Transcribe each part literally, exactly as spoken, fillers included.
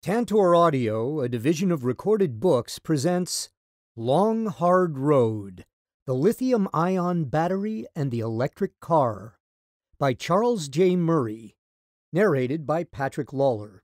Tantor Audio, a division of Recorded Books, presents Long Hard Road, The Lithium-Ion Battery and the Electric Car by Charles J. Murray, narrated by Patrick Lawlor.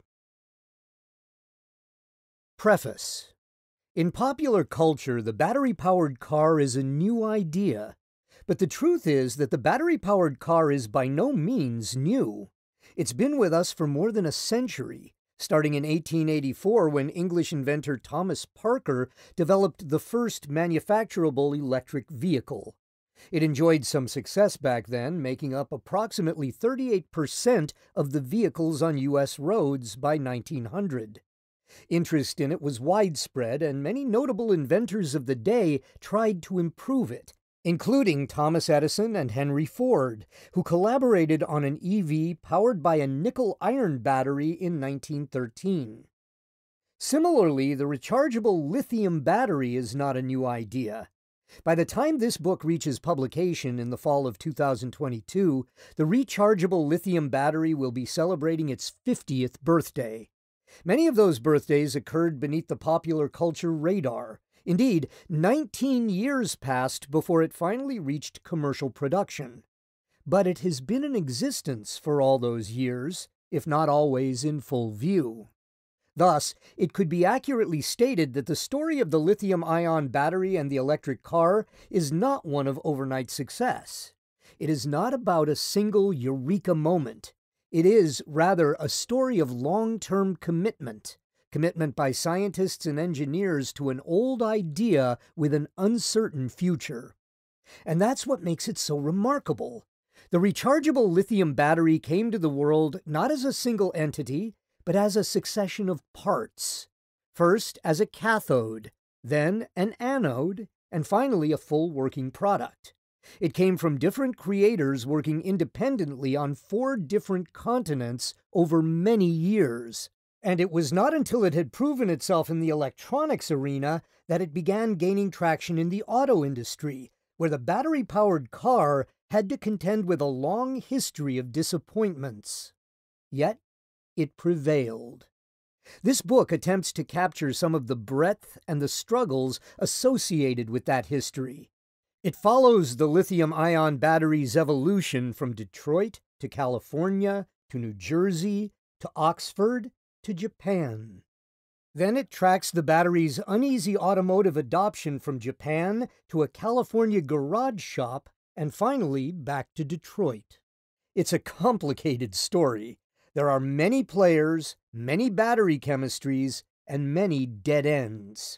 Preface. In popular culture, the battery-powered car is a new idea, but the truth is that the battery-powered car is by no means new. It's been with us for more than a century, starting in eighteen eighty-four when English inventor Thomas Parker developed the first manufacturable electric vehicle. It enjoyed some success back then, making up approximately thirty-eight percent of the vehicles on U S roads by nineteen hundred. Interest in it was widespread, and many notable inventors of the day tried to improve it, including Thomas Edison and Henry Ford, who collaborated on an E V powered by a nickel-iron battery in nineteen thirteen. Similarly, the rechargeable lithium battery is not a new idea. By the time this book reaches publication in the fall of two thousand twenty-two, the rechargeable lithium battery will be celebrating its fiftieth birthday. Many of those birthdays occurred beneath the popular culture radar. Indeed, nineteen years passed before it finally reached commercial production. But it has been in existence for all those years, if not always in full view. Thus, it could be accurately stated that the story of the lithium-ion battery and the electric car is not one of overnight success. It is not about a single eureka moment. It is, rather, a story of long-term commitment. Commitment by scientists and engineers to an old idea with an uncertain future. And that's what makes it so remarkable. The rechargeable lithium battery came to the world not as a single entity, but as a succession of parts. First as a cathode, then an anode, and finally a full working product. It came from different creators working independently on four different continents over many years. And it was not until it had proven itself in the electronics arena that it began gaining traction in the auto industry, where the battery-powered car had to contend with a long history of disappointments. Yet, it prevailed. This book attempts to capture some of the breadth and the struggles associated with that history. It follows the lithium-ion battery's evolution from Detroit to California to New Jersey to Oxford to Japan. Then it tracks the battery's uneasy automotive adoption from Japan to a California garage shop and finally back to Detroit. It's a complicated story. There are many players, many battery chemistries, and many dead ends.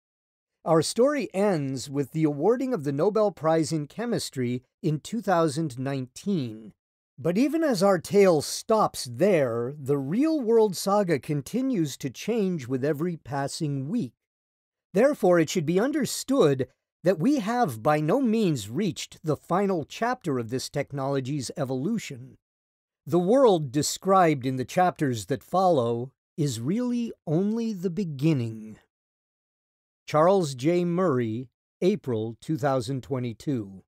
Our story ends with the awarding of the Nobel Prize in Chemistry in two thousand nineteen. But even as our tale stops there, the real-world saga continues to change with every passing week. Therefore, it should be understood that we have by no means reached the final chapter of this technology's evolution. The world described in the chapters that follow is really only the beginning. Charles J. Murray, April two thousand twenty-two.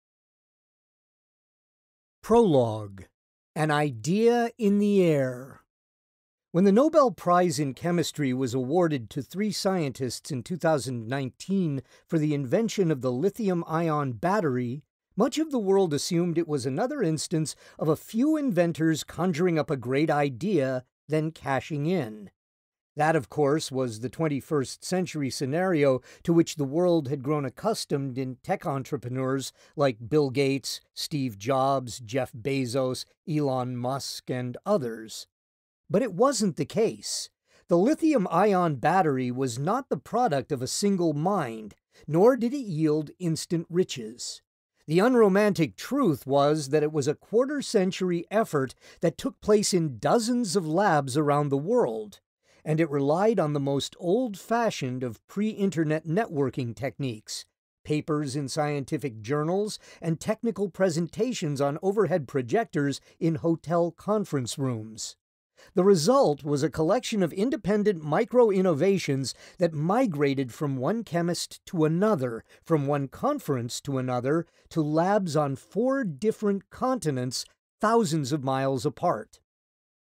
Prologue. An Idea in the Air. When the Nobel Prize in Chemistry was awarded to three scientists in two thousand nineteen for the invention of the lithium-ion battery, much of the world assumed it was another instance of a few inventors conjuring up a great idea, then cashing in. That, of course, was the twenty-first century scenario to which the world had grown accustomed in tech entrepreneurs like Bill Gates, Steve Jobs, Jeff Bezos, Elon Musk, and others. But it wasn't the case. The lithium-ion battery was not the product of a single mind, nor did it yield instant riches. The unromantic truth was that it was a quarter-century effort that took place in dozens of labs around the world, and it relied on the most old-fashioned of pre-internet networking techniques, papers in scientific journals, and technical presentations on overhead projectors in hotel conference rooms. The result was a collection of independent micro-innovations that migrated from one chemist to another, from one conference to another, to labs on four different continents thousands of miles apart.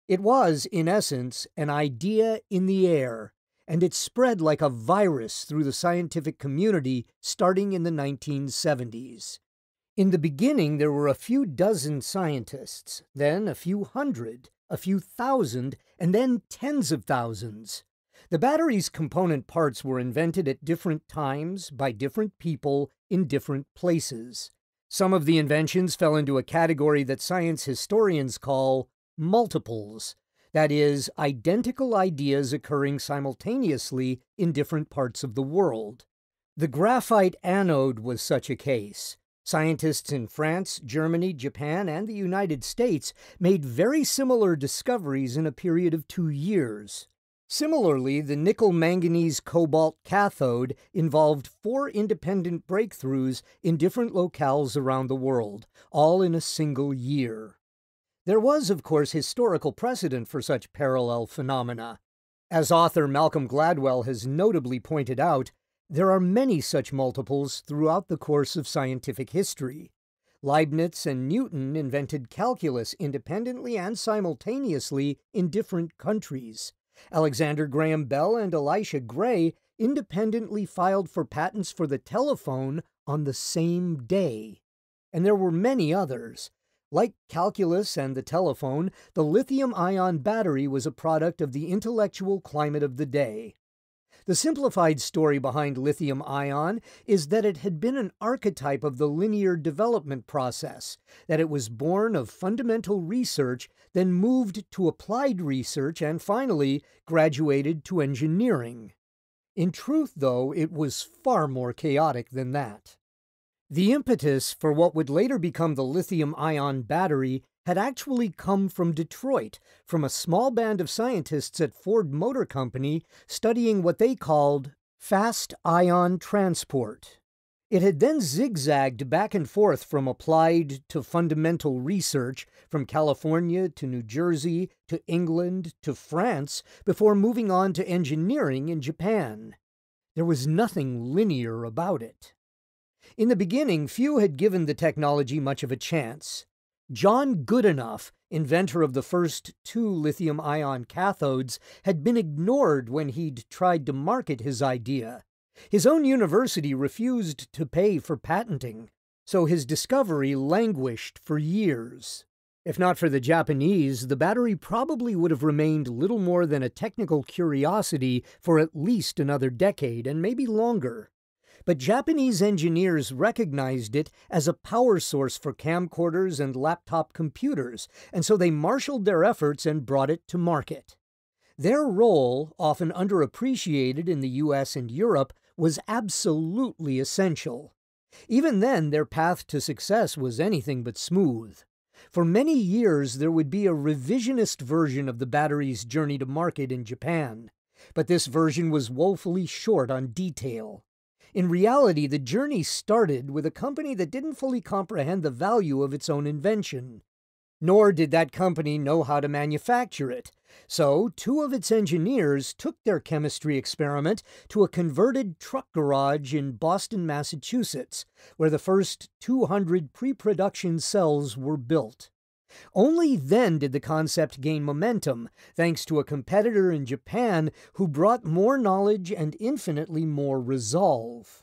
It was, in essence, an idea in the air, and it spread like a virus through the scientific community starting in the nineteen seventies. In the beginning, there were a few dozen scientists, then a few hundred, a few thousand, and then tens of thousands. The battery's component parts were invented at different times by different people in different places. Some of the inventions fell into a category that science historians call multiples, that is, identical ideas occurring simultaneously in different parts of the world. The graphite anode was such a case. Scientists in France, Germany, Japan, and the United States made very similar discoveries in a period of two years. Similarly, the nickel-manganese-cobalt cathode involved four independent breakthroughs in different locales around the world, all in a single year. There was, of course, historical precedent for such parallel phenomena. As author Malcolm Gladwell has notably pointed out, there are many such multiples throughout the course of scientific history. Leibniz and Newton invented calculus independently and simultaneously in different countries. Alexander Graham Bell and Elisha Gray independently filed for patents for the telephone on the same day. And there were many others. Like calculus and the telephone, the lithium-ion battery was a product of the intellectual climate of the day. The simplified story behind lithium-ion is that it had been an archetype of the linear development process, that it was born of fundamental research, then moved to applied research, and finally graduated to engineering. In truth, though, it was far more chaotic than that. The impetus for what would later become the lithium-ion battery had actually come from Detroit, from a small band of scientists at Ford Motor Company studying what they called fast ion transport. It had then zigzagged back and forth from applied to fundamental research, from California to New Jersey to England to France, before moving on to engineering in Japan. There was nothing linear about it. In the beginning, few had given the technology much of a chance. John Goodenough, inventor of the first two lithium-ion cathodes, had been ignored when he'd tried to market his idea. His own university refused to pay for patenting, so his discovery languished for years. If not for the Japanese, the battery probably would have remained little more than a technical curiosity for at least another decade, and maybe longer. But Japanese engineers recognized it as a power source for camcorders and laptop computers, and so they marshaled their efforts and brought it to market. Their role, often underappreciated in the U S and Europe, was absolutely essential. Even then, their path to success was anything but smooth. For many years, there would be a revisionist version of the battery's journey to market in Japan, but this version was woefully short on detail. In reality, the journey started with a company that didn't fully comprehend the value of its own invention. Nor did that company know how to manufacture it. So, two of its engineers took their chemistry experiment to a converted truck garage in Boston, Massachusetts, where the first two hundred pre-production cells were built. Only then did the concept gain momentum, thanks to a competitor in Japan who brought more knowledge and infinitely more resolve.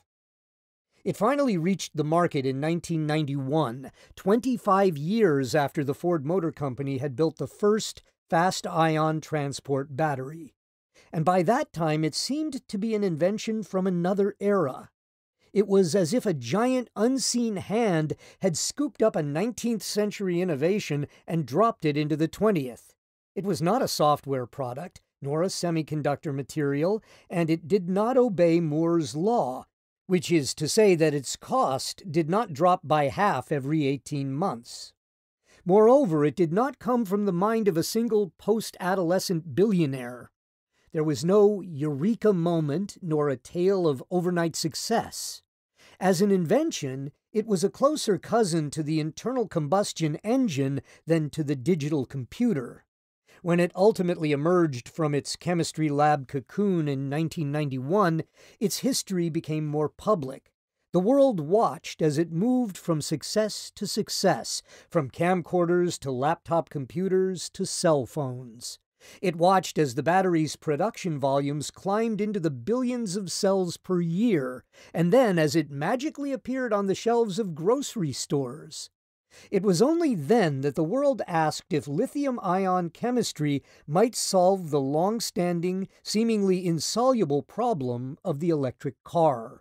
It finally reached the market in nineteen ninety-one, twenty-five years after the Ford Motor Company had built the first fast ion transport battery. And by that time it seemed to be an invention from another era. It was as if a giant unseen hand had scooped up a nineteenth century innovation and dropped it into the twentieth. It was not a software product, nor a semiconductor material, and it did not obey Moore's law, which is to say that its cost did not drop by half every eighteen months. Moreover, it did not come from the mind of a single post-adolescent billionaire. There was no eureka moment nor a tale of overnight success. As an invention, it was a closer cousin to the internal combustion engine than to the digital computer. When it ultimately emerged from its chemistry lab cocoon in nineteen ninety-one, its history became more public. The world watched as it moved from success to success, from camcorders to laptop computers to cell phones. It watched as the battery's production volumes climbed into the billions of cells per year, and then as it magically appeared on the shelves of grocery stores. It was only then that the world asked if lithium-ion chemistry might solve the long-standing, seemingly insoluble problem of the electric car.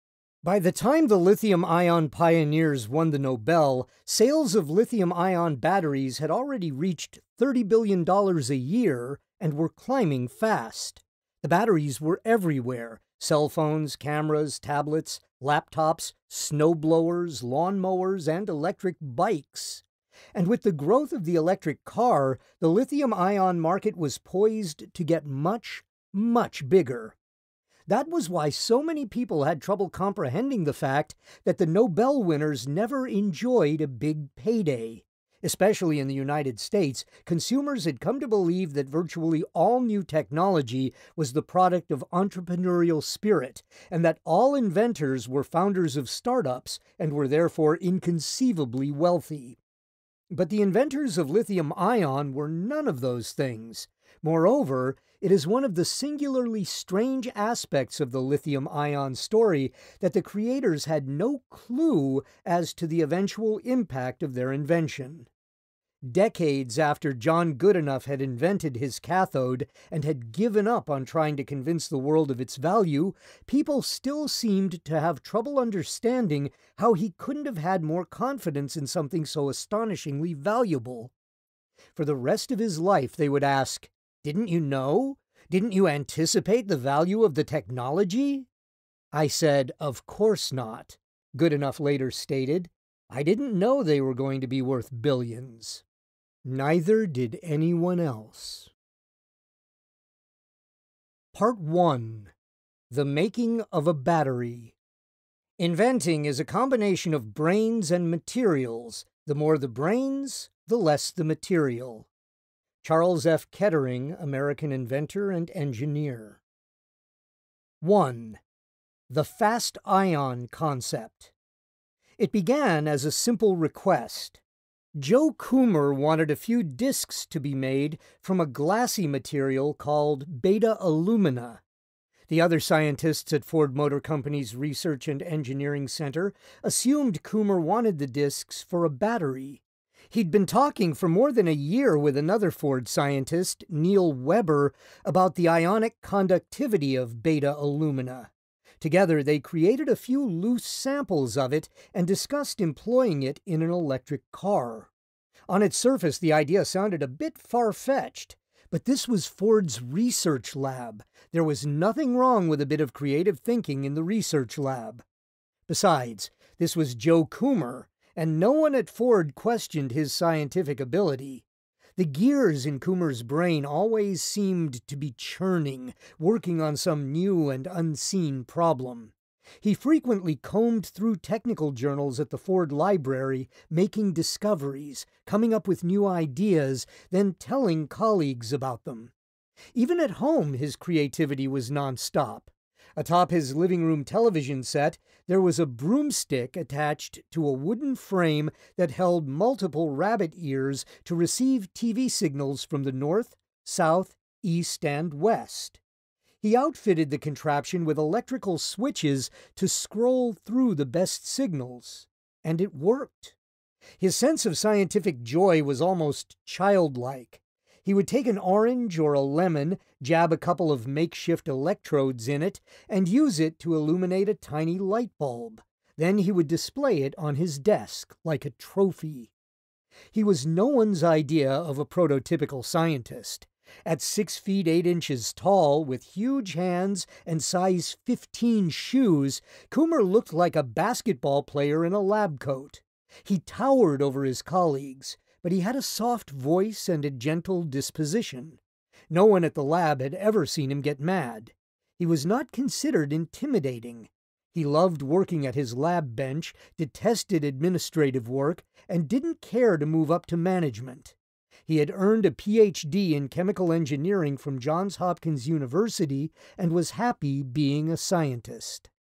By the time the lithium-ion pioneers won the Nobel, sales of lithium-ion batteries had already reached thirty billion dollars a year and were climbing fast. The batteries were everywhere: cell phones, cameras, tablets, laptops, snowblowers, lawnmowers, and electric bikes. And with the growth of the electric car, the lithium-ion market was poised to get much, much bigger. That was why so many people had trouble comprehending the fact that the Nobel winners never enjoyed a big payday. Especially in the United States, consumers had come to believe that virtually all new technology was the product of entrepreneurial spirit, and that all inventors were founders of startups and were therefore inconceivably wealthy. But the inventors of lithium-ion were none of those things. Moreover, it is one of the singularly strange aspects of the lithium-ion story that the creators had no clue as to the eventual impact of their invention. Decades after John Goodenough had invented his cathode and had given up on trying to convince the world of its value, people still seemed to have trouble understanding how he couldn't have had more confidence in something so astonishingly valuable. For the rest of his life they would ask, "Didn't you know? Didn't you anticipate the value of the technology?" I said, "Of course not." Goodenough later stated, "I didn't know they were going to be worth billions." Neither did anyone else. Part one. The Making of a Battery. Inventing is a combination of brains and materials. The more the brains, the less the material. Charles F. Kettering, American inventor and engineer. one. The fast ion concept. It began as a simple request. Joe Coomer wanted a few discs to be made from a glassy material called beta alumina. The other scientists at Ford Motor Company's Research and Engineering Center assumed Coomer wanted the discs for a battery. He'd been talking for more than a year with another Ford scientist, Neil Weber, about the ionic conductivity of beta alumina. Together, they created a few loose samples of it and discussed employing it in an electric car. On its surface, the idea sounded a bit far-fetched, but this was Ford's research lab. There was nothing wrong with a bit of creative thinking in the research lab. Besides, this was Joe Coomer, and no one at Ford questioned his scientific ability. The gears in Coomer's brain always seemed to be churning, working on some new and unseen problem. He frequently combed through technical journals at the Ford Library, making discoveries, coming up with new ideas, then telling colleagues about them. Even at home, his creativity was nonstop. Atop his living room television set, there was a broomstick attached to a wooden frame that held multiple rabbit ears to receive T V signals from the north, south, east, and west. He outfitted the contraption with electrical switches to scroll through the best signals, and it worked. His sense of scientific joy was almost childlike. He would take an orange or a lemon, jab a couple of makeshift electrodes in it, and use it to illuminate a tiny light bulb. Then he would display it on his desk like a trophy. He was no one's idea of a prototypical scientist. At six feet eight inches tall, with huge hands and size fifteen shoes, Coomer looked like a basketball player in a lab coat. He towered over his colleagues, but he had a soft voice and a gentle disposition. No one at the lab had ever seen him get mad. He was not considered intimidating. He loved working at his lab bench, detested administrative work, and didn't care to move up to management. He had earned a P H D in chemical engineering from Johns Hopkins University and was happy being a scientist.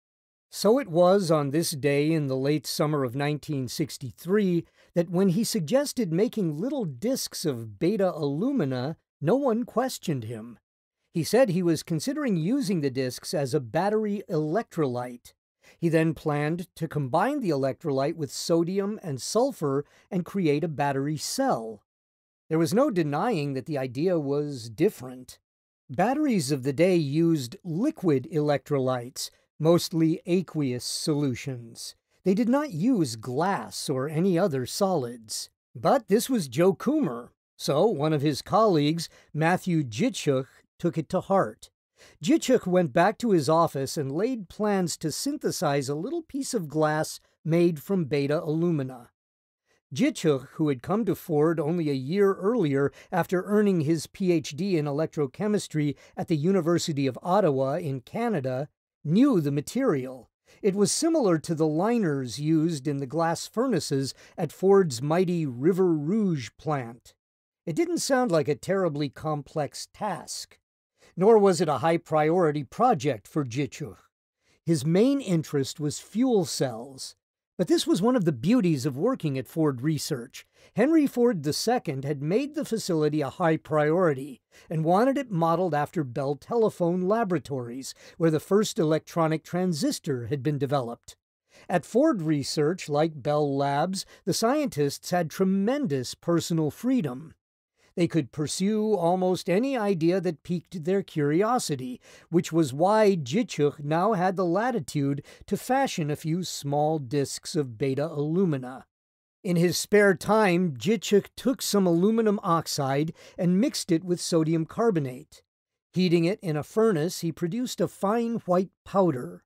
So it was on this day in the late summer of nineteen sixty-three that when he suggested making little discs of beta alumina, no one questioned him. He said he was considering using the discs as a battery electrolyte. He then planned to combine the electrolyte with sodium and sulfur and create a battery cell. There was no denying that the idea was different. Batteries of the day used liquid electrolytes, mostly aqueous solutions. They did not use glass or any other solids. But this was Joe Coomer, so one of his colleagues, Matthew Jitschuk, took it to heart. Jitschuk went back to his office and laid plans to synthesize a little piece of glass made from beta alumina. Jitschuk, who had come to Ford only a year earlier after earning his P H D in electrochemistry at the University of Ottawa in Canada, knew the material. It was similar to the liners used in the glass furnaces at Ford's mighty River Rouge plant. It didn't sound like a terribly complex task. Nor was it a high-priority project for Jitschuk. His main interest was fuel cells. But this was one of the beauties of working at Ford Research. Henry Ford the Second had made the facility a high priority and wanted it modeled after Bell Telephone Laboratories, where the first electronic transistor had been developed. At Ford Research, like Bell Labs, the scientists had tremendous personal freedom. They could pursue almost any idea that piqued their curiosity, which was why Jitschuk now had the latitude to fashion a few small discs of beta alumina. In his spare time, Jitschuk took some aluminum oxide and mixed it with sodium carbonate. Heating it in a furnace, he produced a fine white powder.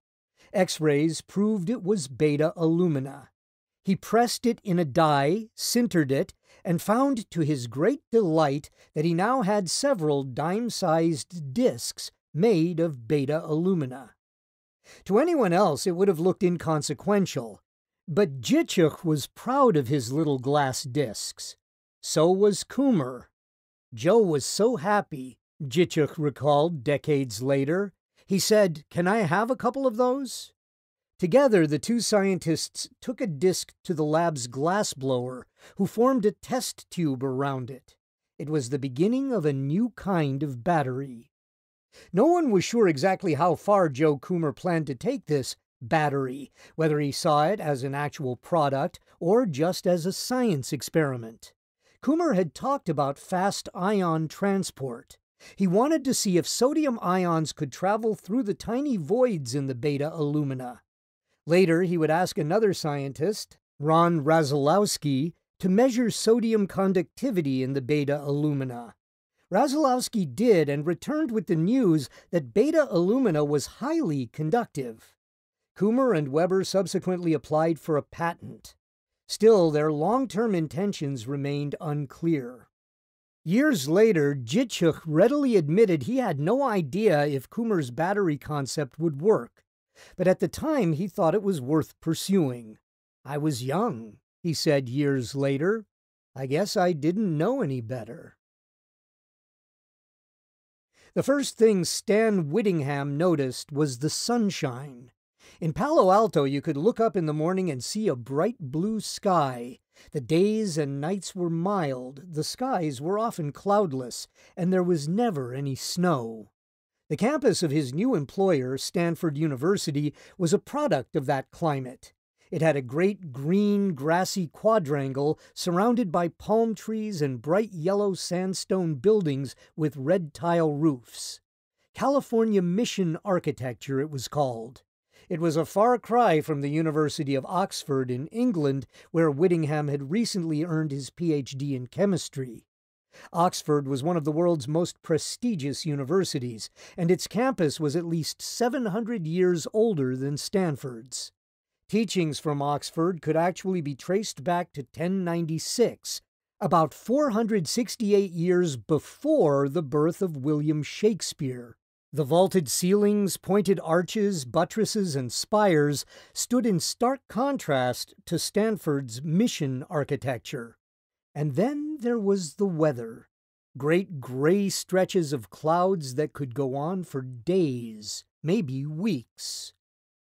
X-rays proved it was beta alumina. He pressed it in a die, sintered it, and found to his great delight that he now had several dime-sized discs made of beta alumina. To anyone else it would have looked inconsequential, but Jitschuk was proud of his little glass discs. So was Coomer. Joe was so happy, Jitschuk recalled decades later. He said, "Can I have a couple of those?" Together, the two scientists took a disc to the lab's glassblower, who formed a test tube around it. It was the beginning of a new kind of battery. No one was sure exactly how far Joe Coomer planned to take this battery, whether he saw it as an actual product or just as a science experiment. Coomer had talked about fast ion transport. He wanted to see if sodium ions could travel through the tiny voids in the beta alumina. Later, he would ask another scientist, Ron Rasolowski, to measure sodium conductivity in the beta alumina. Rasolowski did and returned with the news that beta alumina was highly conductive. Coomer and Weber subsequently applied for a patent. Still, their long-term intentions remained unclear. Years later, Jitschuk readily admitted he had no idea if Coomer's battery concept would work. But at the time, he thought it was worth pursuing. "I was young," he said years later. "I guess I didn't know any better." The first thing Stan Whittingham noticed was the sunshine. In Palo Alto, you could look up in the morning and see a bright blue sky. The days and nights were mild, the skies were often cloudless, and there was never any snow. The campus of his new employer, Stanford University, was a product of that climate. It had a great green, grassy quadrangle surrounded by palm trees and bright yellow sandstone buildings with red tile roofs. California Mission architecture, it was called. It was a far cry from the University of Oxford in England, where Whittingham had recently earned his P H D in chemistry. Oxford was one of the world's most prestigious universities, and its campus was at least seven hundred years older than Stanford's. Teachings from Oxford could actually be traced back to ten ninety-six, about four hundred sixty-eight years before the birth of William Shakespeare. The vaulted ceilings, pointed arches, buttresses, and spires stood in stark contrast to Stanford's Mission architecture. And then there was the weather. Great gray stretches of clouds that could go on for days, maybe weeks.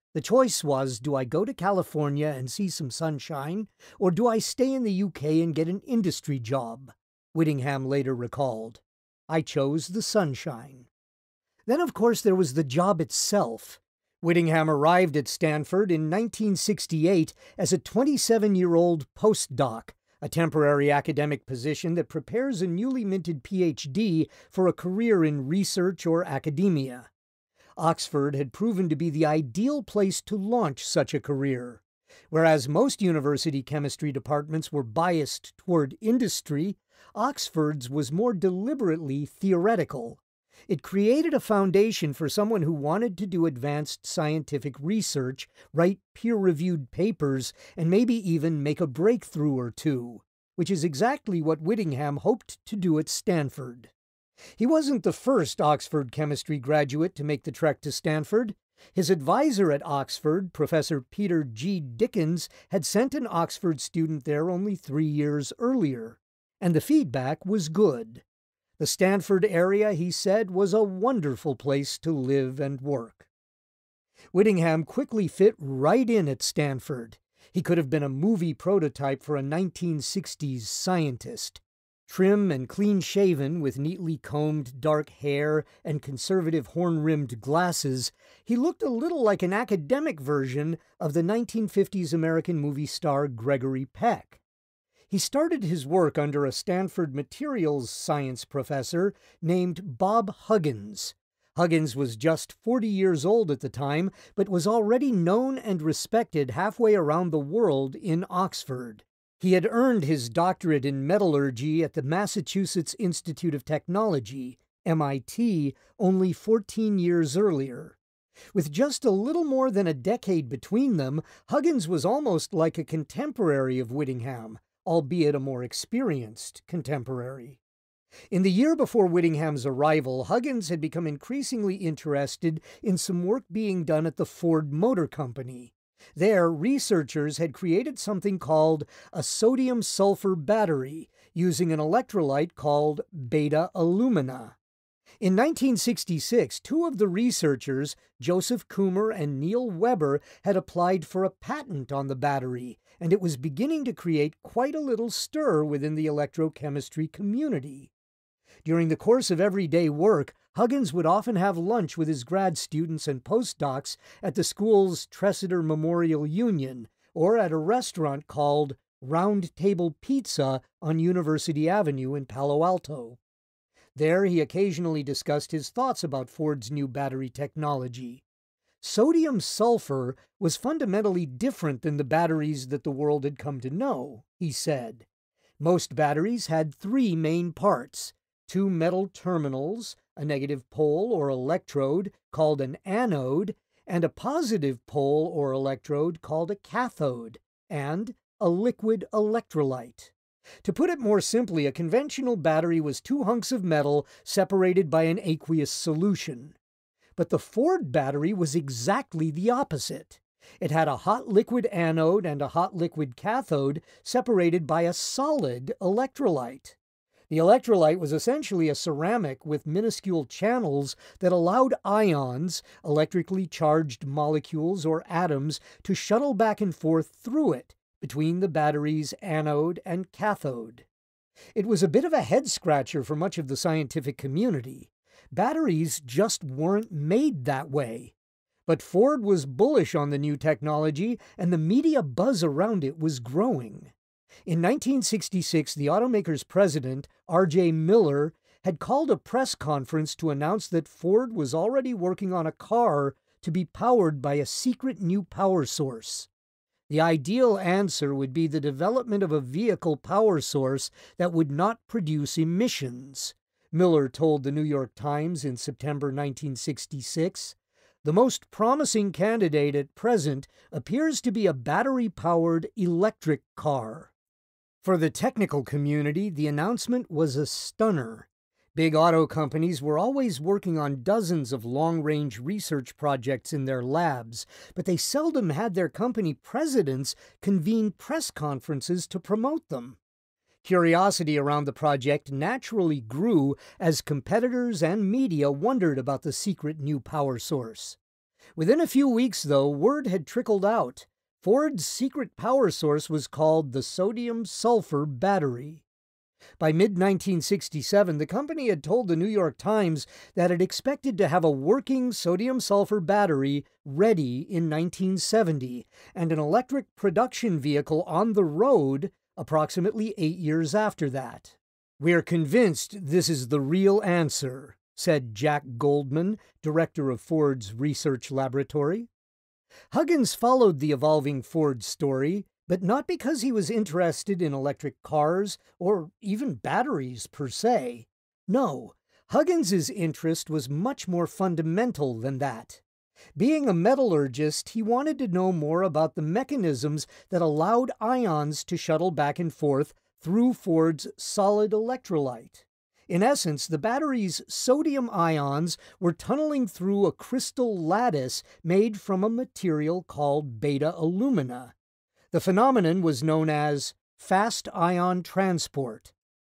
The choice was, do I go to California and see some sunshine, or do I stay in the U K and get an industry job? Whittingham later recalled. I chose the sunshine. Then, of course, there was the job itself. Whittingham arrived at Stanford in nineteen sixty-eight as a twenty-seven-year-old postdoc, a temporary academic position that prepares a newly minted P H D for a career in research or academia. Oxford had proven to be the ideal place to launch such a career. Whereas most university chemistry departments were biased toward industry, Oxford's was more deliberately theoretical. It created a foundation for someone who wanted to do advanced scientific research, write peer-reviewed papers, and maybe even make a breakthrough or two, which is exactly what Whittingham hoped to do at Stanford. He wasn't the first Oxford chemistry graduate to make the trek to Stanford. His advisor at Oxford, Professor Peter G. Dickens, had sent an Oxford student there only three years earlier, and the feedback was good. The Stanford area, he said, was a wonderful place to live and work. Whittingham quickly fit right in at Stanford. He could have been a movie prototype for a nineteen sixties scientist. Trim and clean-shaven, with neatly combed dark hair and conservative horn-rimmed glasses, he looked a little like an academic version of the nineteen fifties American movie star Gregory Peck. He started his work under a Stanford materials science professor named Bob Huggins. Huggins was just forty years old at the time, but was already known and respected halfway around the world in Oxford. He had earned his doctorate in metallurgy at the Massachusetts Institute of Technology, M I T, only fourteen years earlier. With just a little more than a decade between them, Huggins was almost like a contemporary of Whittingham, albeit a more experienced contemporary. In the year before Whittingham's arrival, Huggins had become increasingly interested in some work being done at the Ford Motor Company. There, researchers had created something called a sodium-sulfur battery using an electrolyte called beta alumina. In nineteen sixty-six, two of the researchers, Joseph Coomer and Neil Weber, had applied for a patent on the battery, and it was beginning to create quite a little stir within the electrochemistry community. During the course of everyday work, Huggins would often have lunch with his grad students and postdocs at the school's Tresidder Memorial Union, or at a restaurant called Round Table Pizza on University Avenue in Palo Alto. There he occasionally discussed his thoughts about Ford's new battery technology. Sodium-sulfur was fundamentally different than the batteries that the world had come to know, he said. Most batteries had three main parts: two metal terminals, a negative pole or electrode called an anode, and a positive pole or electrode called a cathode, and a liquid electrolyte. To put it more simply, a conventional battery was two hunks of metal separated by an aqueous solution. But the Ford battery was exactly the opposite. It had a hot liquid anode and a hot liquid cathode separated by a solid electrolyte. The electrolyte was essentially a ceramic with minuscule channels that allowed ions, electrically charged molecules or atoms, to shuttle back and forth through it, between the battery's anode and cathode. It was a bit of a head-scratcher for much of the scientific community. Batteries just weren't made that way. But Ford was bullish on the new technology, and the media buzz around it was growing. In nineteen sixty-six, the automaker's president, R J Miller, had called a press conference to announce that Ford was already working on a car to be powered by a secret new power source. The ideal answer would be the development of a vehicle power source that would not produce emissions, Miller told the New York Times in September nineteen sixty-six. The most promising candidate at present appears to be a battery-powered electric car. For the technical community, the announcement was a stunner. Big auto companies were always working on dozens of long-range research projects in their labs, but they seldom had their company presidents convene press conferences to promote them. Curiosity around the project naturally grew as competitors and media wondered about the secret new power source. Within a few weeks, though, word had trickled out. Ford's secret power source was called the sodium-sulfur battery. By mid nineteen sixty-seven, the company had told the New York Times that it expected to have a working sodium-sulfur battery ready in nineteen seventy, and an electric production vehicle on the road approximately eight years after that. "We're convinced this is the real answer," said Jack Goldman, director of Ford's research laboratory. Huggins followed the evolving Ford story, but not because he was interested in electric cars or even batteries per se. No, Huggins's interest was much more fundamental than that. Being a metallurgist, he wanted to know more about the mechanisms that allowed ions to shuttle back and forth through Ford's solid electrolyte. In essence, the battery's sodium ions were tunneling through a crystal lattice made from a material called beta alumina. The phenomenon was known as fast ion transport.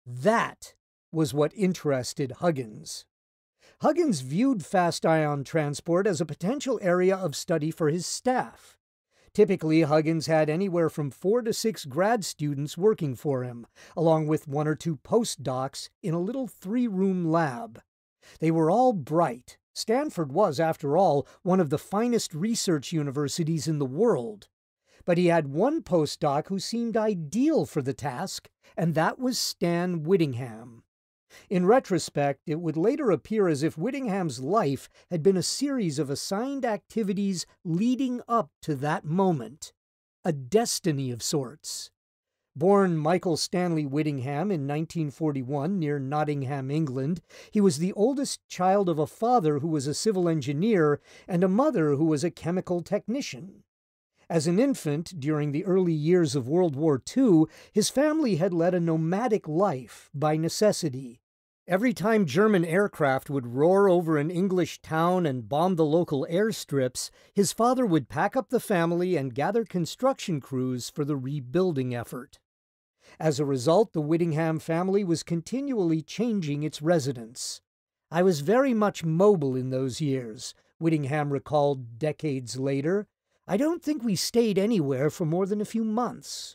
That was what interested Huggins. Huggins viewed fast ion transport as a potential area of study for his staff. Typically, Huggins had anywhere from four to six grad students working for him, along with one or two postdocs in a little three-room lab. They were all bright. Stanford was, after all, one of the finest research universities in the world. But he had one postdoc who seemed ideal for the task, and that was Stan Whittingham. In retrospect, it would later appear as if Whittingham's life had been a series of assigned activities leading up to that moment, a destiny of sorts. Born Michael Stanley Whittingham in nineteen forty-one near Nottingham, England, he was the oldest child of a father who was a civil engineer and a mother who was a chemical technician. As an infant, during the early years of World War Two, his family had led a nomadic life by necessity. Every time German aircraft would roar over an English town and bomb the local airstrips, his father would pack up the family and gather construction crews for the rebuilding effort. As a result, the Whittingham family was continually changing its residence. "I was very much mobile in those years," Whittingham recalled decades later. "I don't think we stayed anywhere for more than a few months."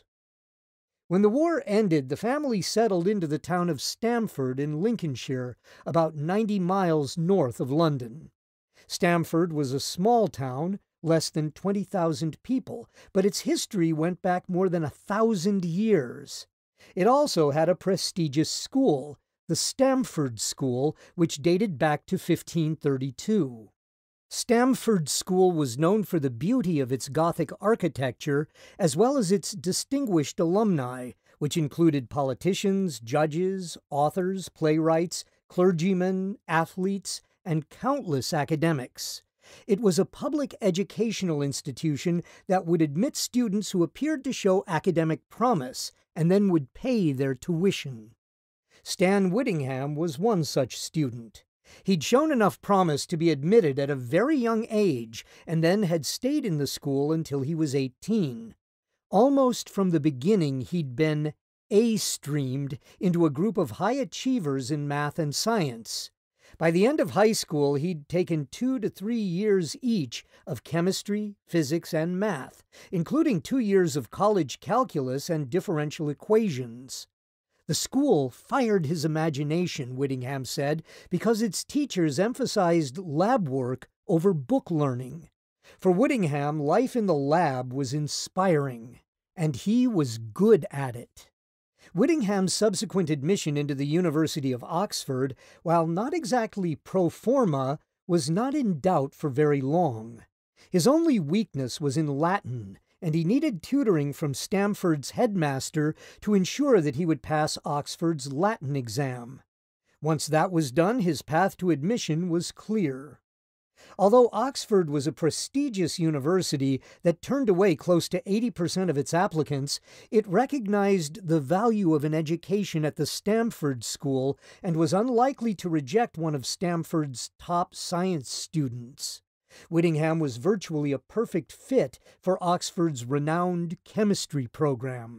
When the war ended, the family settled into the town of Stamford in Lincolnshire, about ninety miles north of London. Stamford was a small town, less than twenty thousand people, but its history went back more than a thousand years. It also had a prestigious school, the Stamford School, which dated back to fifteen thirty-two. Stamford School was known for the beauty of its Gothic architecture, as well as its distinguished alumni, which included politicians, judges, authors, playwrights, clergymen, athletes, and countless academics. It was a public educational institution that would admit students who appeared to show academic promise, and then would pay their tuition. Stan Whittingham was one such student. He'd shown enough promise to be admitted at a very young age, and then had stayed in the school until he was eighteen. Almost from the beginning, he'd been A-streamed into a group of high achievers in math and science. By the end of high school, he'd taken two to three years each of chemistry, physics, and math, including two years of college calculus and differential equations. The school fired his imagination, Whittingham said, because its teachers emphasized lab work over book learning. For Whittingham, life in the lab was inspiring, and he was good at it. Whittingham's subsequent admission into the University of Oxford, while not exactly pro forma, was not in doubt for very long. His only weakness was in Latin, and he needed tutoring from Stamford's headmaster to ensure that he would pass Oxford's Latin exam. Once that was done, his path to admission was clear. Although Oxford was a prestigious university that turned away close to eighty percent of its applicants, it recognized the value of an education at the Stamford School and was unlikely to reject one of Stamford's top science students. Whittingham was virtually a perfect fit for Oxford's renowned chemistry program.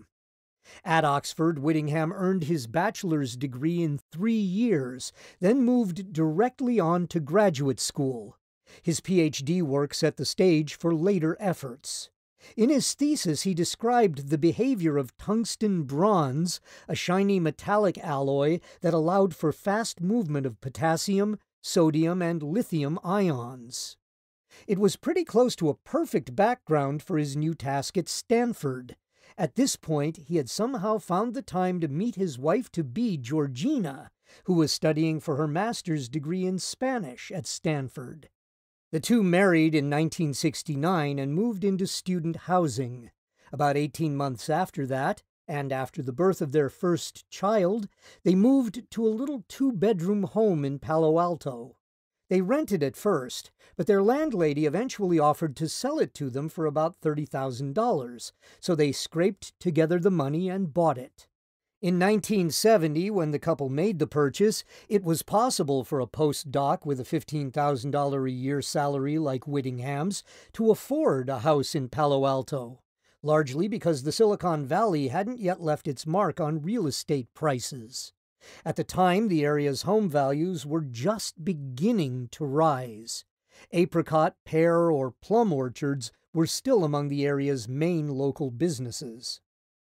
At Oxford, Whittingham earned his bachelor's degree in three years, then moved directly on to graduate school. His PhD work set the stage for later efforts. In his thesis, he described the behavior of tungsten bronze, a shiny metallic alloy that allowed for fast movement of potassium, sodium, and lithium ions. It was pretty close to a perfect background for his new task at Stanford. At this point, he had somehow found the time to meet his wife-to-be, Georgina, who was studying for her master's degree in Spanish at Stanford. The two married in nineteen sixty-nine and moved into student housing. About eighteen months after that, and after the birth of their first child, they moved to a little two-bedroom home in Palo Alto. They rented at first, but their landlady eventually offered to sell it to them for about thirty thousand dollars, so they scraped together the money and bought it. In nineteen seventy, when the couple made the purchase, it was possible for a postdoc with a fifteen thousand dollars a year salary like Whittingham's to afford a house in Palo Alto, largely because the Silicon Valley hadn't yet left its mark on real estate prices. At the time, the area's home values were just beginning to rise. Apricot, pear, or plum orchards were still among the area's main local businesses.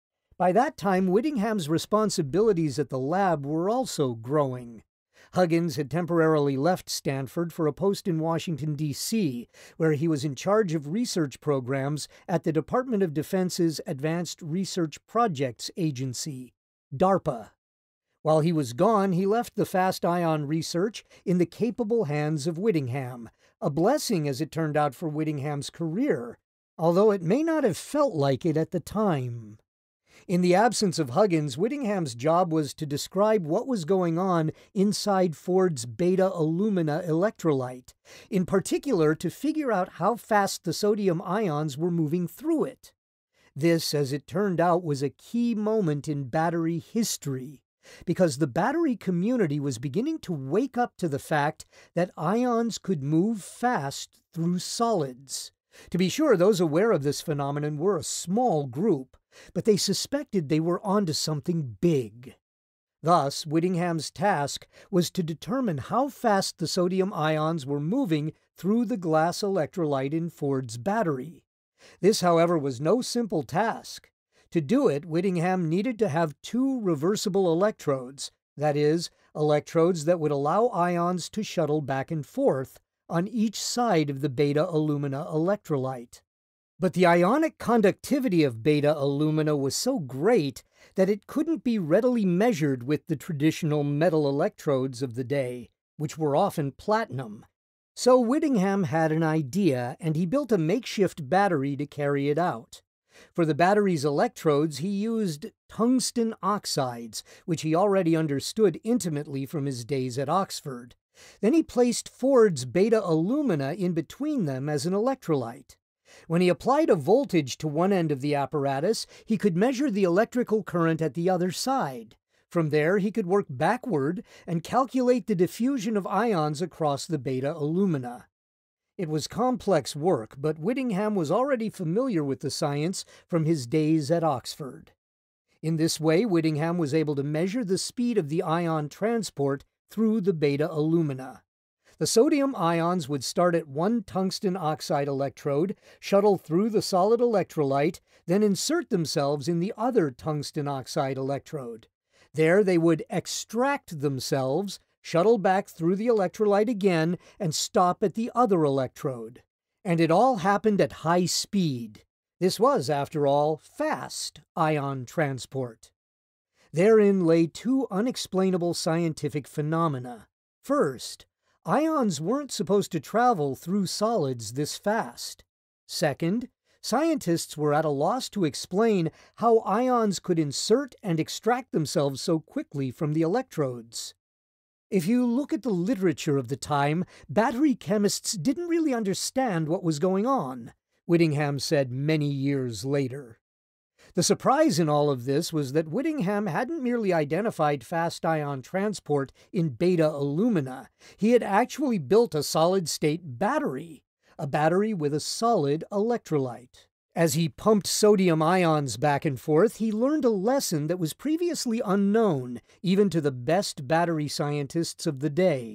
By that time, Whittingham's responsibilities at the lab were also growing. Huggins had temporarily left Stanford for a post in Washington, D C, where he was in charge of research programs at the Department of Defense's Advanced Research Projects Agency, DARPA. While he was gone, he left the fast ion research in the capable hands of Whittingham, a blessing as it turned out for Whittingham's career, although it may not have felt like it at the time. In the absence of Huggins, Whittingham's job was to describe what was going on inside Ford's beta alumina electrolyte, in particular to figure out how fast the sodium ions were moving through it. This, as it turned out, was a key moment in battery history, because the battery community was beginning to wake up to the fact that ions could move fast through solids. To be sure, those aware of this phenomenon were a small group, but they suspected they were onto something big. Thus, Whittingham's task was to determine how fast the sodium ions were moving through the glass electrolyte in Ford's battery. This, however, was no simple task. To do it, Whittingham needed to have two reversible electrodes, that is, electrodes that would allow ions to shuttle back and forth on each side of the beta alumina electrolyte. But the ionic conductivity of beta alumina was so great that it couldn't be readily measured with the traditional metal electrodes of the day, which were often platinum. So Whittingham had an idea, and he built a makeshift battery to carry it out. For the battery's electrodes, he used tungsten oxides, which he already understood intimately from his days at Oxford. Then he placed Ford's beta alumina in between them as an electrolyte. When he applied a voltage to one end of the apparatus, he could measure the electrical current at the other side. From there, he could work backward and calculate the diffusion of ions across the beta alumina. It was complex work, but Whittingham was already familiar with the science from his days at Oxford. In this way, Whittingham was able to measure the speed of the ion transport through the beta alumina. The sodium ions would start at one tungsten oxide electrode, shuttle through the solid electrolyte, then insert themselves in the other tungsten oxide electrode. There they would extract themselves, shuttle back through the electrolyte again, and stop at the other electrode. And it all happened at high speed. This was, after all, fast ion transport. Therein lay two unexplainable scientific phenomena. First, ions weren't supposed to travel through solids this fast. Second, scientists were at a loss to explain how ions could insert and extract themselves so quickly from the electrodes. If you look at the literature of the time, battery chemists didn't really understand what was going on, Whittingham said many years later. The surprise in all of this was that Whittingham hadn't merely identified fast ion transport in beta alumina. He had actually built a solid-state battery, a battery with a solid electrolyte. As he pumped sodium ions back and forth, he learned a lesson that was previously unknown, even to the best battery scientists of the day.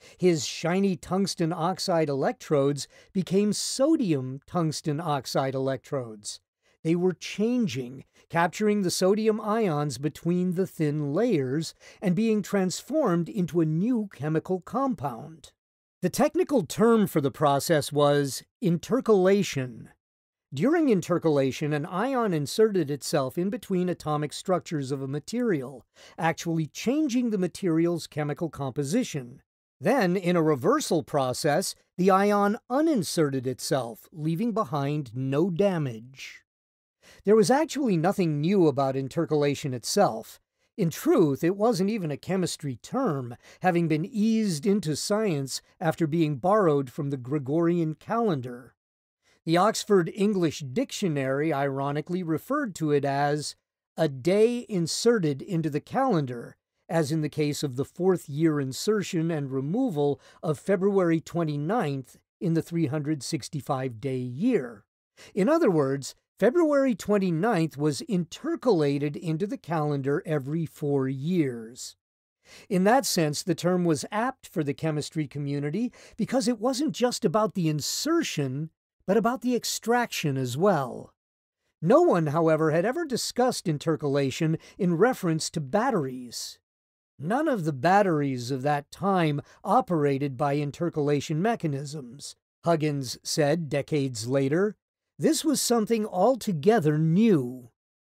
His shiny tungsten oxide electrodes became sodium tungsten oxide electrodes. They were changing, capturing the sodium ions between the thin layers and being transformed into a new chemical compound. The technical term for the process was intercalation. During intercalation, an ion inserted itself in between atomic structures of a material, actually changing the material's chemical composition. Then, in a reversal process, the ion uninserted itself, leaving behind no damage. There was actually nothing new about intercalation itself. In truth, it wasn't even a chemistry term, having been eased into science after being borrowed from the Gregorian calendar. The Oxford English Dictionary ironically referred to it as a day inserted into the calendar, as in the case of the fourth year insertion and removal of February twenty-ninth in the three hundred sixty-five day year. In other words, February twenty-ninth was intercalated into the calendar every four years. In that sense, the term was apt for the chemistry community because it wasn't just about the insertion, but about the extraction as well. No one, however, had ever discussed intercalation in reference to batteries. None of the batteries of that time operated by intercalation mechanisms, Huggins said decades later. This was something altogether new.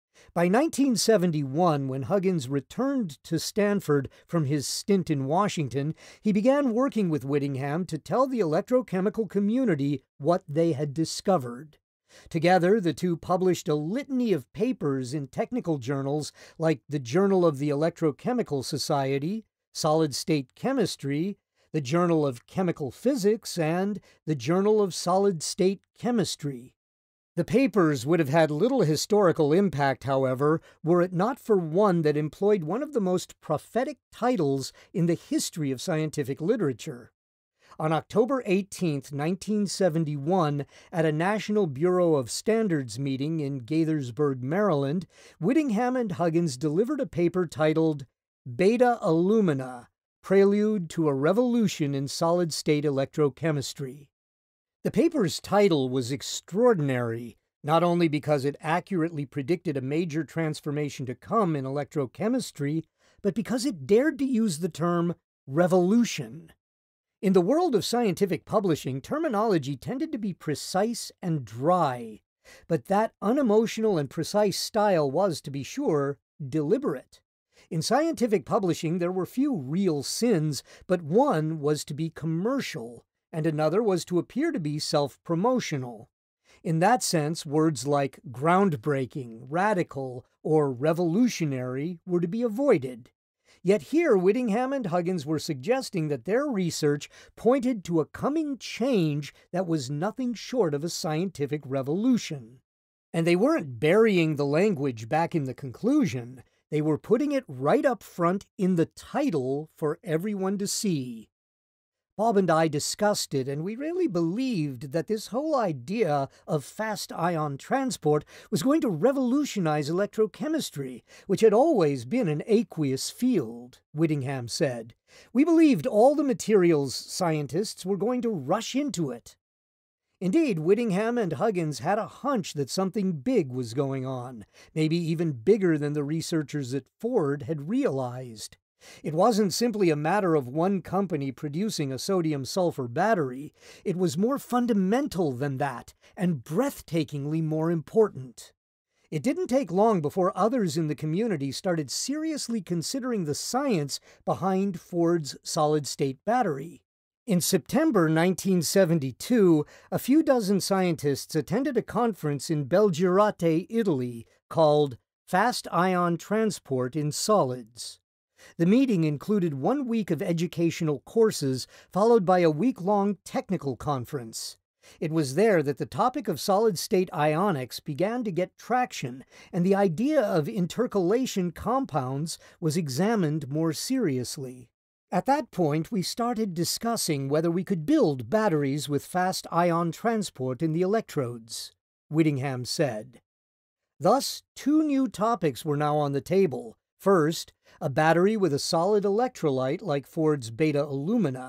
By nineteen seventy-one, when Huggins returned to Stanford from his stint in Washington, he began working with Whittingham to tell the electrochemical community what they had discovered. Together, the two published a litany of papers in technical journals like the Journal of the Electrochemical Society, Solid State Chemistry, the Journal of Chemical Physics, and the Journal of Solid State Chemistry. The papers would have had little historical impact, however, were it not for one that employed one of the most prophetic titles in the history of scientific literature. On October eighteenth, nineteen seventy-one, at a National Bureau of Standards meeting in Gaithersburg, Maryland, Whittingham and Huggins delivered a paper titled Beta Alumina, Prelude to a Revolution in Solid-State Electrochemistry. The paper's title was extraordinary, not only because it accurately predicted a major transformation to come in electrochemistry, but because it dared to use the term revolution. In the world of scientific publishing, terminology tended to be precise and dry, but that unemotional and precise style was, to be sure, deliberate. In scientific publishing, there were few real sins, but one was to be commercial, and another was to appear to be self-promotional. In that sense, words like groundbreaking, radical, or revolutionary were to be avoided. Yet here, Whittingham and Huggins were suggesting that their research pointed to a coming change that was nothing short of a scientific revolution. And they weren't burying the language back in the conclusion. They were putting it right up front in the title for everyone to see. Bob and I discussed it, and we really believed that this whole idea of fast ion transport was going to revolutionize electrochemistry, which had always been an aqueous field, Whittingham said. We believed all the materials scientists were going to rush into it. Indeed, Whittingham and Huggins had a hunch that something big was going on, maybe even bigger than the researchers at Ford had realized. It wasn't simply a matter of one company producing a sodium-sulfur battery. It was more fundamental than that, and breathtakingly more important. It didn't take long before others in the community started seriously considering the science behind Ford's solid-state battery. In September nineteen seventy-two, a few dozen scientists attended a conference in Belgirate, Italy, called Fast Ion Transport in Solids. The meeting included one week of educational courses, followed by a week-long technical conference. It was there that the topic of solid-state ionics began to get traction, and the idea of intercalation compounds was examined more seriously. At that point, we started discussing whether we could build batteries with fast ion transport in the electrodes, Whittingham said. Thus, two new topics were now on the table. First, a battery with a solid electrolyte like Ford's Beta Alumina,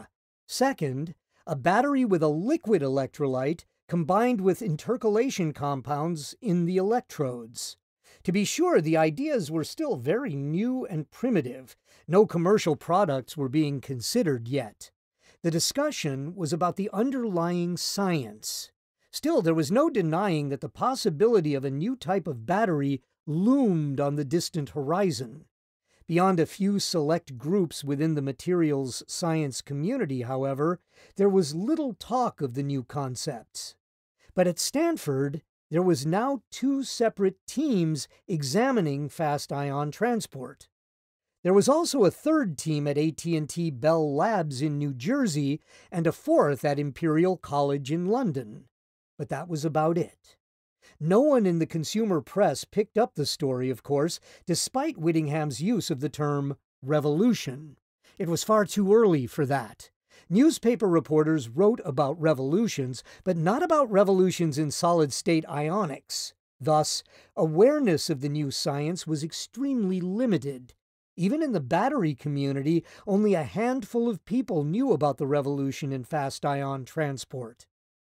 Second, a battery with a liquid electrolyte combined with intercalation compounds in the electrodes. To be sure, the ideas were still very new and primitive. No commercial products were being considered yet. The discussion was about the underlying science. Still, there was no denying that the possibility of a new type of battery loomed on the distant horizon. Beyond a few select groups within the materials science community, however, there was little talk of the new concepts. But at Stanford, there was now two separate teams examining fast ion transport. There was also a third team at A T and T Bell Labs in New Jersey and a fourth at Imperial College in London. But that was about it. No one in the consumer press picked up the story, of course, despite Whittingham's use of the term revolution. It was far too early for that. Newspaper reporters wrote about revolutions, but not about revolutions in solid-state ionics. Thus, awareness of the new science was extremely limited. Even in the battery community, only a handful of people knew about the revolution in fast ion transport.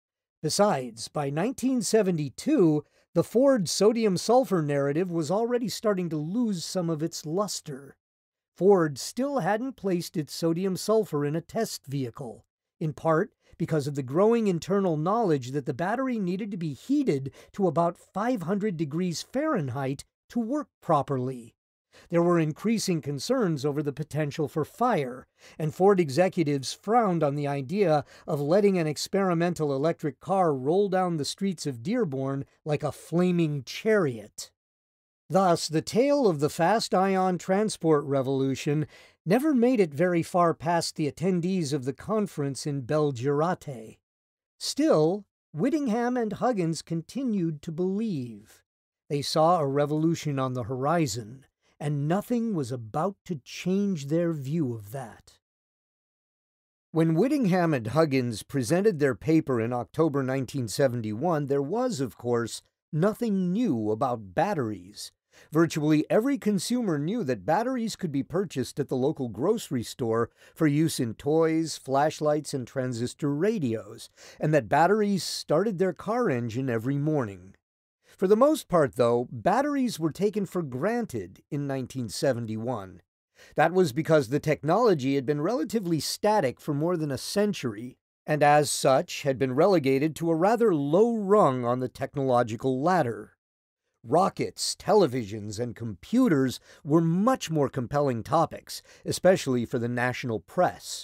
Besides, by nineteen seventy-two, the Ford sodium-sulfur narrative was already starting to lose some of its luster. Ford still hadn't placed its sodium-sulfur in a test vehicle, in part because of the growing internal knowledge that the battery needed to be heated to about five hundred degrees Fahrenheit to work properly. There were increasing concerns over the potential for fire, and Ford executives frowned on the idea of letting an experimental electric car roll down the streets of Dearborn like a flaming chariot. Thus, the tale of the fast ion transport revolution never made it very far past the attendees of the conference in Belgirate. Still, Whittingham and Huggins continued to believe. They saw a revolution on the horizon, and nothing was about to change their view of that. When Whittingham and Huggins presented their paper in October nineteen seventy-one, there was, of course, nothing new about batteries. Virtually every consumer knew that batteries could be purchased at the local grocery store for use in toys, flashlights, and transistor radios, and that batteries started their car engine every morning. For the most part, though, batteries were taken for granted in nineteen seventy-one. That was because the technology had been relatively static for more than a century, and as such had been relegated to a rather low rung on the technological ladder. Rockets, televisions, and computers were much more compelling topics, especially for the national press.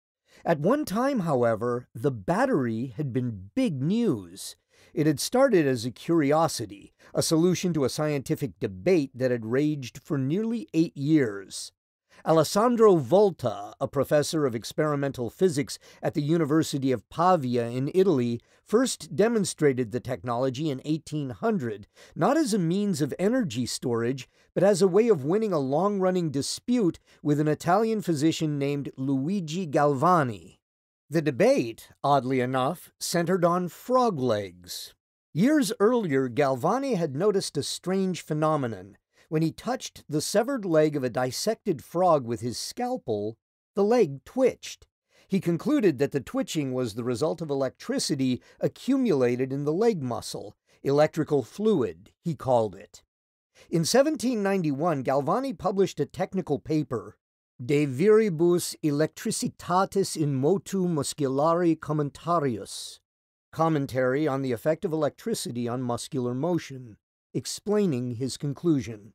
At one time, however, the battery had been big news. It had started as a curiosity, a solution to a scientific debate that had raged for nearly eight years. Alessandro Volta, a professor of experimental physics at the University of Pavia in Italy, first demonstrated the technology in eighteen hundred, not as a means of energy storage, but as a way of winning a long-running dispute with an Italian physician named Luigi Galvani. The debate, oddly enough, centered on frog legs. Years earlier, Galvani had noticed a strange phenomenon. When he touched the severed leg of a dissected frog with his scalpel, the leg twitched. He concluded that the twitching was the result of electricity accumulated in the leg muscle, electrical fluid, he called it. In seventeen ninety-one, Galvani published a technical paper, De viribus electricitatis in motu musculari commentarius, commentary on the effect of electricity on muscular motion, explaining his conclusion.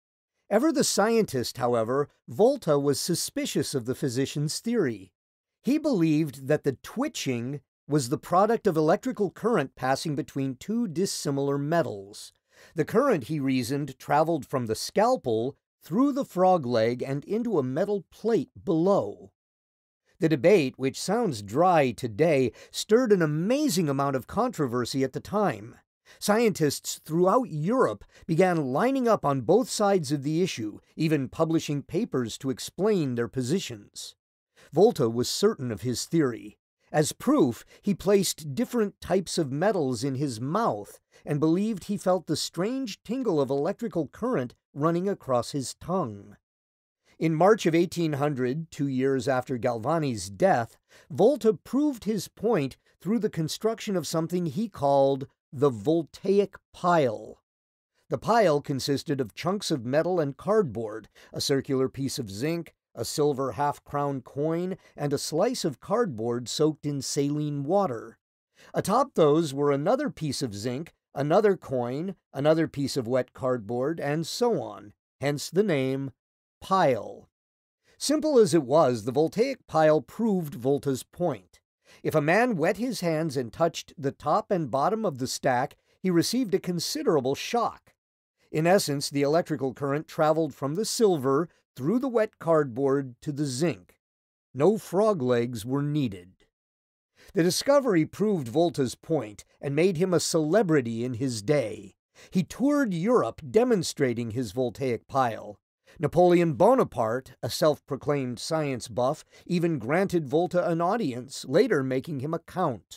Ever the scientist, however, Volta was suspicious of the physician's theory. He believed that the twitching was the product of electrical current passing between two dissimilar metals. The current, he reasoned, traveled from the scalpel through the frog leg and into a metal plate below. The debate, which sounds dry today, stirred an amazing amount of controversy at the time. Scientists throughout Europe began lining up on both sides of the issue, even publishing papers to explain their positions. Volta was certain of his theory. As proof, he placed different types of metals in his mouth and believed he felt the strange tingle of electrical current running across his tongue. In March of eighteen hundred, two years after Galvani's death, Volta proved his point through the construction of something he called the voltaic pile. The pile consisted of chunks of metal and cardboard, a circular piece of zinc, a silver half-crown coin, and a slice of cardboard soaked in saline water. Atop those were another piece of zinc, another coin, another piece of wet cardboard, and so on, hence the name pile. Simple as it was, the voltaic pile proved Volta's point. If a man wet his hands and touched the top and bottom of the stack, he received a considerable shock. In essence, the electrical current traveled from the silver through the wet cardboard to the zinc. No frog legs were needed. The discovery proved Volta's point and made him a celebrity in his day. He toured Europe demonstrating his voltaic pile. Napoleon Bonaparte, a self-proclaimed science buff, even granted Volta an audience, later making him a count.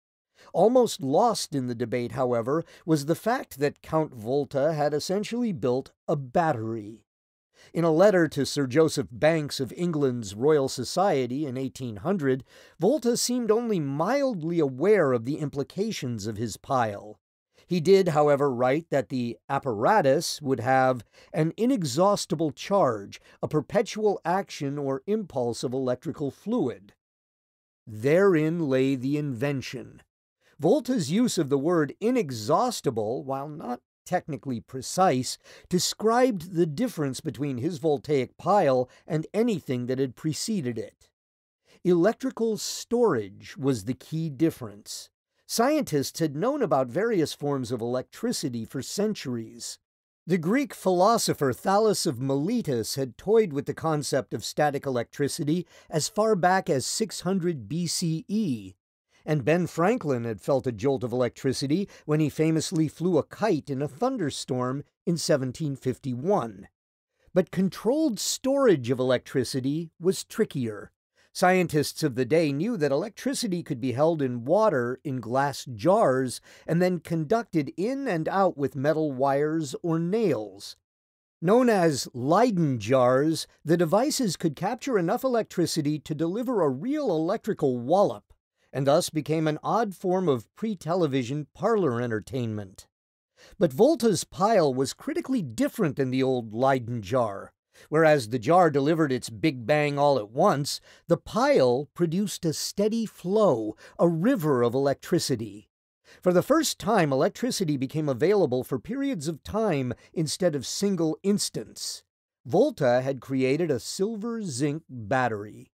Almost lost in the debate, however, was the fact that Count Volta had essentially built a battery. In a letter to Sir Joseph Banks of England's Royal Society in eighteen hundred, Volta seemed only mildly aware of the implications of his pile. He did, however, write that the apparatus would have an inexhaustible charge, a perpetual action or impulse of electrical fluid. Therein lay the invention. Volta's use of the word inexhaustible, while not technically precise, described the difference between his voltaic pile and anything that had preceded it. Electrical storage was the key difference. Scientists had known about various forms of electricity for centuries. The Greek philosopher Thales of Miletus had toyed with the concept of static electricity as far back as six hundred B C E, and Ben Franklin had felt a jolt of electricity when he famously flew a kite in a thunderstorm in seventeen fifty-one. But controlled storage of electricity was trickier. Scientists of the day knew that electricity could be held in water in glass jars and then conducted in and out with metal wires or nails. Known as Leyden jars, the devices could capture enough electricity to deliver a real electrical wallop, and thus became an odd form of pre-television parlor entertainment. But Volta's pile was critically different than the old Leyden jar. Whereas the jar delivered its big bang all at once, the pile produced a steady flow, a river of electricity. For the first time, electricity became available for periods of time instead of single instants. Volta had created a silver-zinc battery.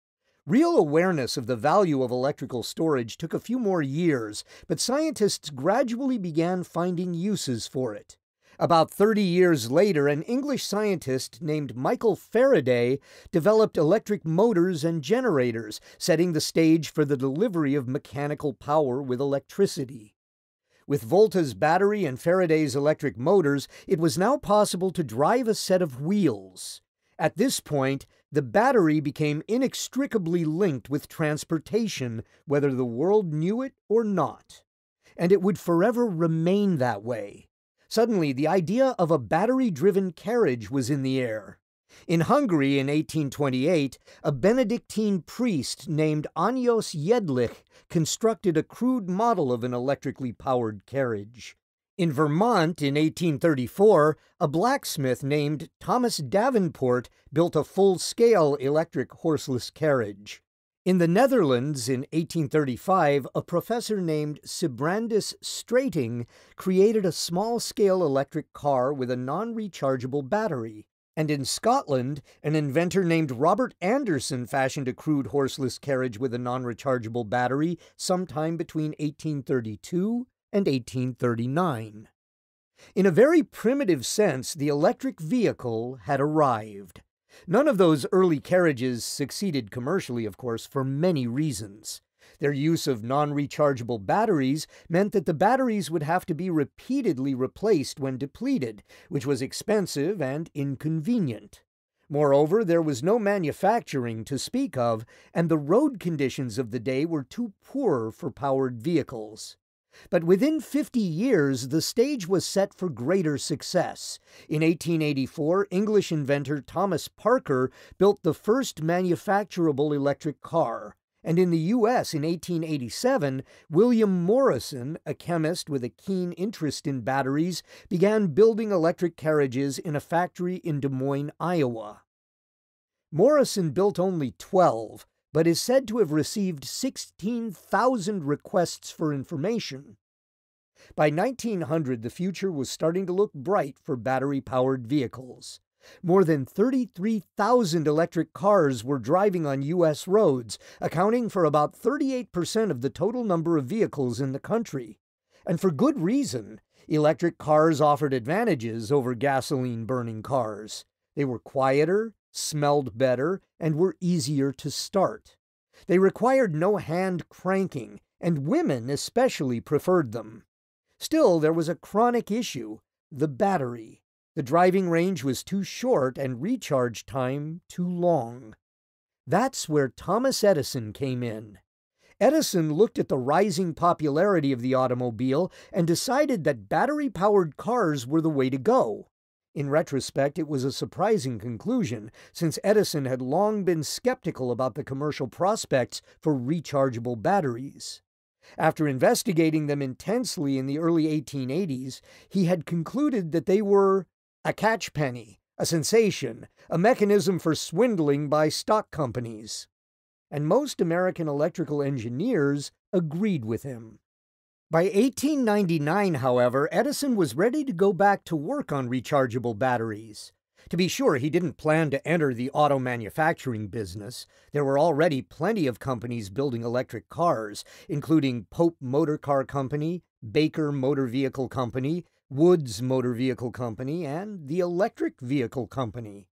Real awareness of the value of electrical storage took a few more years, but scientists gradually began finding uses for it. About thirty years later, an English scientist named Michael Faraday developed electric motors and generators, setting the stage for the delivery of mechanical power with electricity. With Volta's battery and Faraday's electric motors, it was now possible to drive a set of wheels. At this point, the battery became inextricably linked with transportation, whether the world knew it or not. And it would forever remain that way. Suddenly, the idea of a battery-driven carriage was in the air. In Hungary in eighteen twenty-eight, a Benedictine priest named Ányos Jedlich constructed a crude model of an electrically powered carriage. In Vermont in eighteen thirty-four, a blacksmith named Thomas Davenport built a full-scale electric horseless carriage. In the Netherlands in eighteen thirty-five, a professor named Sibrandus Strating created a small-scale electric car with a non-rechargeable battery. And in Scotland, an inventor named Robert Anderson fashioned a crude horseless carriage with a non-rechargeable battery sometime between eighteen thirty-two and eighteen thirty-nine. In a very primitive sense, the electric vehicle had arrived. None of those early carriages succeeded commercially, of course, for many reasons. Their use of non-rechargeable batteries meant that the batteries would have to be repeatedly replaced when depleted, which was expensive and inconvenient. Moreover, there was no manufacturing to speak of, and the road conditions of the day were too poor for powered vehicles. But within fifty years, the stage was set for greater success. In eighteen eighty-four, English inventor Thomas Parker built the first manufacturable electric car. And in the U S in eighteen eighty-seven, William Morrison, a chemist with a keen interest in batteries, began building electric carriages in a factory in Des Moines, Iowa. Morrison built only twelve, but is said to have received sixteen thousand requests for information. By nineteen hundred, the future was starting to look bright for battery-powered vehicles. More than thirty-three thousand electric cars were driving on U S roads, accounting for about thirty-eight percent of the total number of vehicles in the country. And for good reason. Electric cars offered advantages over gasoline-burning cars. They were quieter, smelled better, and were easier to start. They required no hand cranking, and women especially preferred them. Still, there was a chronic issue: the battery. The driving range was too short and recharge time too long. That's where Thomas Edison came in. Edison looked at the rising popularity of the automobile and decided that battery-powered cars were the way to go. In retrospect, it was a surprising conclusion, since Edison had long been skeptical about the commercial prospects for rechargeable batteries. After investigating them intensely in the early eighteen eighties, he had concluded that they were a catchpenny, a sensation, a mechanism for swindling by stock companies. And most American electrical engineers agreed with him. By eighteen ninety-nine, however, Edison was ready to go back to work on rechargeable batteries. To be sure, he didn't plan to enter the auto manufacturing business. There were already plenty of companies building electric cars, including Pope Motor Car Company, Baker Motor Vehicle Company, Woods Motor Vehicle Company, and the Electric Vehicle Company.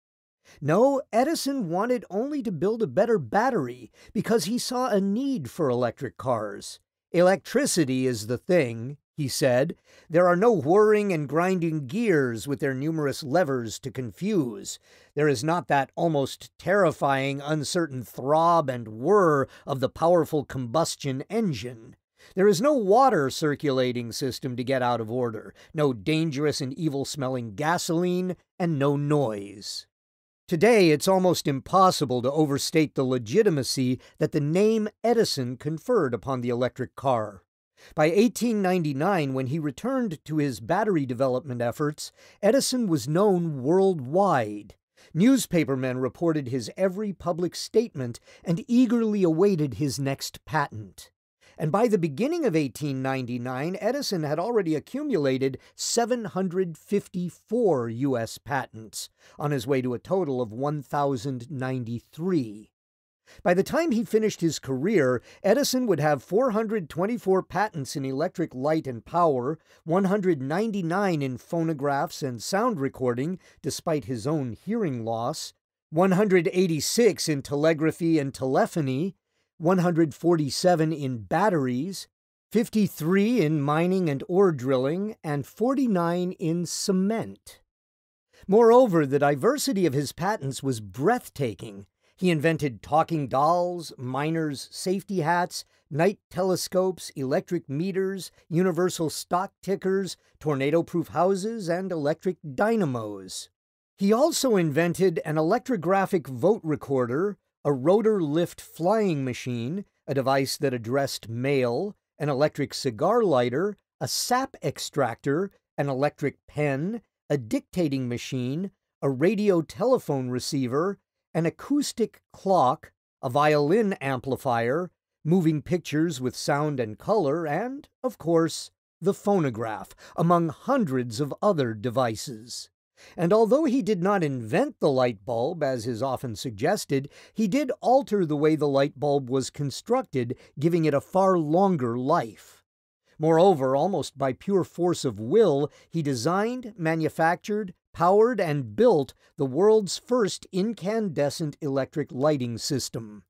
No, Edison wanted only to build a better battery because he saw a need for electric cars. Electricity is the thing, he said. There are no whirring and grinding gears with their numerous levers to confuse. There is not that almost terrifying, uncertain throb and whir of the powerful combustion engine. There is no water circulating system to get out of order, no dangerous and evil-smelling gasoline, and no noise. Today, it's almost impossible to overstate the legitimacy that the name Edison conferred upon the electric car. By eighteen ninety-nine, when he returned to his battery development efforts, Edison was known worldwide. Newspapermen reported his every public statement and eagerly awaited his next patent. And by the beginning of eighteen ninety-nine, Edison had already accumulated seven hundred fifty-four U S patents, on his way to a total of one thousand ninety-three. By the time he finished his career, Edison would have four hundred twenty-four patents in electric light and power, one hundred ninety-nine in phonographs and sound recording, despite his own hearing loss, one hundred eighty-six in telegraphy and telephony, one hundred forty-seven in batteries, fifty-three in mining and ore drilling, and forty-nine in cement. Moreover, the diversity of his patents was breathtaking. He invented talking dolls, miners' safety hats, night telescopes, electric meters, universal stock tickers, tornado-proof houses, and electric dynamos. He also invented an electrographic vote recorder, a rotor lift flying machine, a device that addressed mail, an electric cigar lighter, a sap extractor, an electric pen, a dictating machine, a radio telephone receiver, an acoustic clock, a violin amplifier, moving pictures with sound and color, and, of course, the phonograph, among hundreds of other devices. And although he did not invent the light bulb, as is often suggested, he did alter the way the light bulb was constructed, giving it a far longer life. Moreover, almost by pure force of will, he designed, manufactured, powered, and built the world's first incandescent electric lighting system.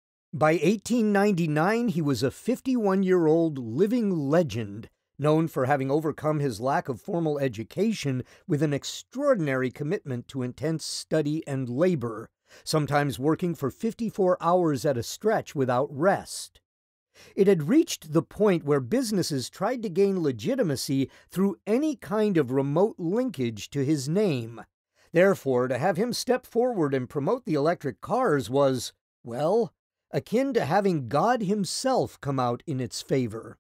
By eighteen ninety-nine, he was a fifty-one-year-old living legend, known for having overcome his lack of formal education with an extraordinary commitment to intense study and labor, sometimes working for fifty-four hours at a stretch without rest. It had reached the point where businesses tried to gain legitimacy through any kind of remote linkage to his name. Therefore, to have him step forward and promote the electric cars was, well, akin to having God himself come out in its favor.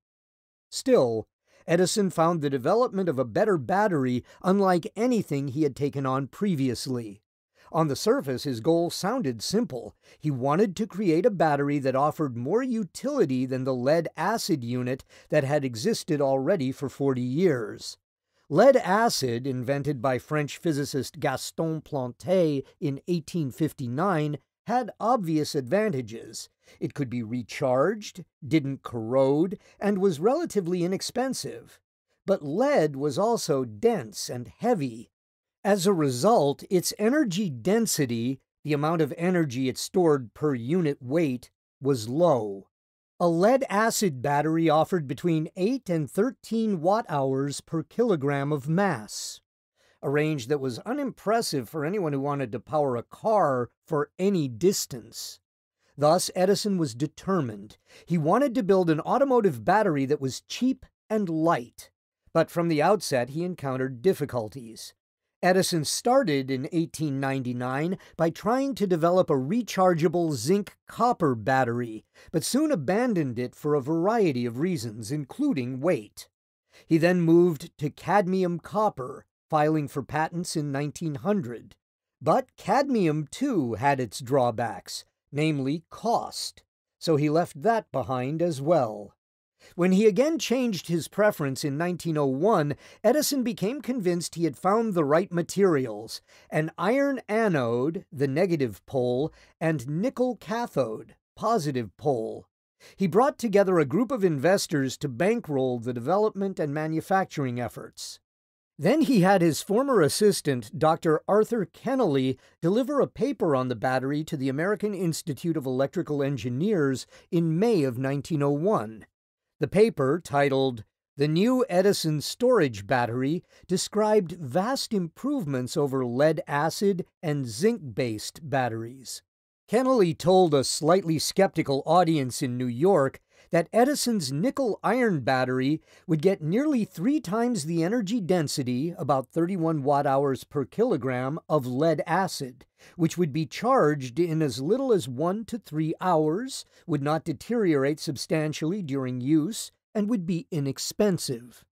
Still, Edison found the development of a better battery unlike anything he had taken on previously. On the surface, his goal sounded simple. He wanted to create a battery that offered more utility than the lead-acid unit that had existed already for forty years. Lead-acid, invented by French physicist Gaston Planté in eighteen fifty-nine, had obvious advantages. It could be recharged, didn't corrode, and was relatively inexpensive. But lead was also dense and heavy. As a result, its energy density, the amount of energy it stored per unit weight, was low. A lead-acid battery offered between eight and thirteen watt-hours per kilogram of mass, a range that was unimpressive for anyone who wanted to power a car for any distance. Thus, Edison was determined. He wanted to build an automotive battery that was cheap and light. But from the outset, he encountered difficulties. Edison started in eighteen ninety-nine by trying to develop a rechargeable zinc-copper battery, but soon abandoned it for a variety of reasons, including weight. He then moved to cadmium-copper, filing for patents in nineteen hundred. But cadmium, too, had its drawbacks, namely cost, so he left that behind as well. When he again changed his preference in nineteen oh one, Edison became convinced he had found the right materials: an iron anode, the negative pole, and nickel cathode, positive pole. He brought together a group of investors to bankroll the development and manufacturing efforts. Then he had his former assistant, Doctor Arthur Kennelly, deliver a paper on the battery to the American Institute of Electrical Engineers in May of nineteen oh one. The paper, titled "The New Edison Storage Battery," described vast improvements over lead-acid and zinc-based batteries. Kennelly told a slightly skeptical audience in New York that Edison's nickel-iron battery would get nearly three times the energy density, about thirty-one watt-hours per kilogram, of lead-acid, which would be charged in as little as one to three hours, would not deteriorate substantially during use, and would be inexpensive.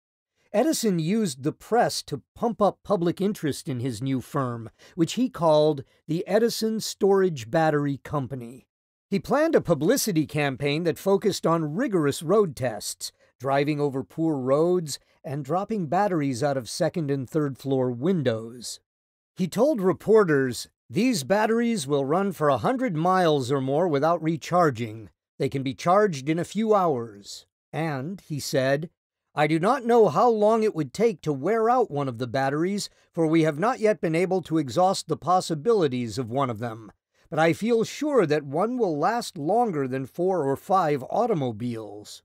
Edison used the press to pump up public interest in his new firm, which he called the Edison Storage Battery Company. He planned a publicity campaign that focused on rigorous road tests, driving over poor roads, and dropping batteries out of second and third floor windows. He told reporters, "These batteries will run for a hundred miles or more without recharging. They can be charged in a few hours." And, he said, "I do not know how long it would take to wear out one of the batteries, for we have not yet been able to exhaust the possibilities of one of them. But I feel sure that one will last longer than four or five automobiles."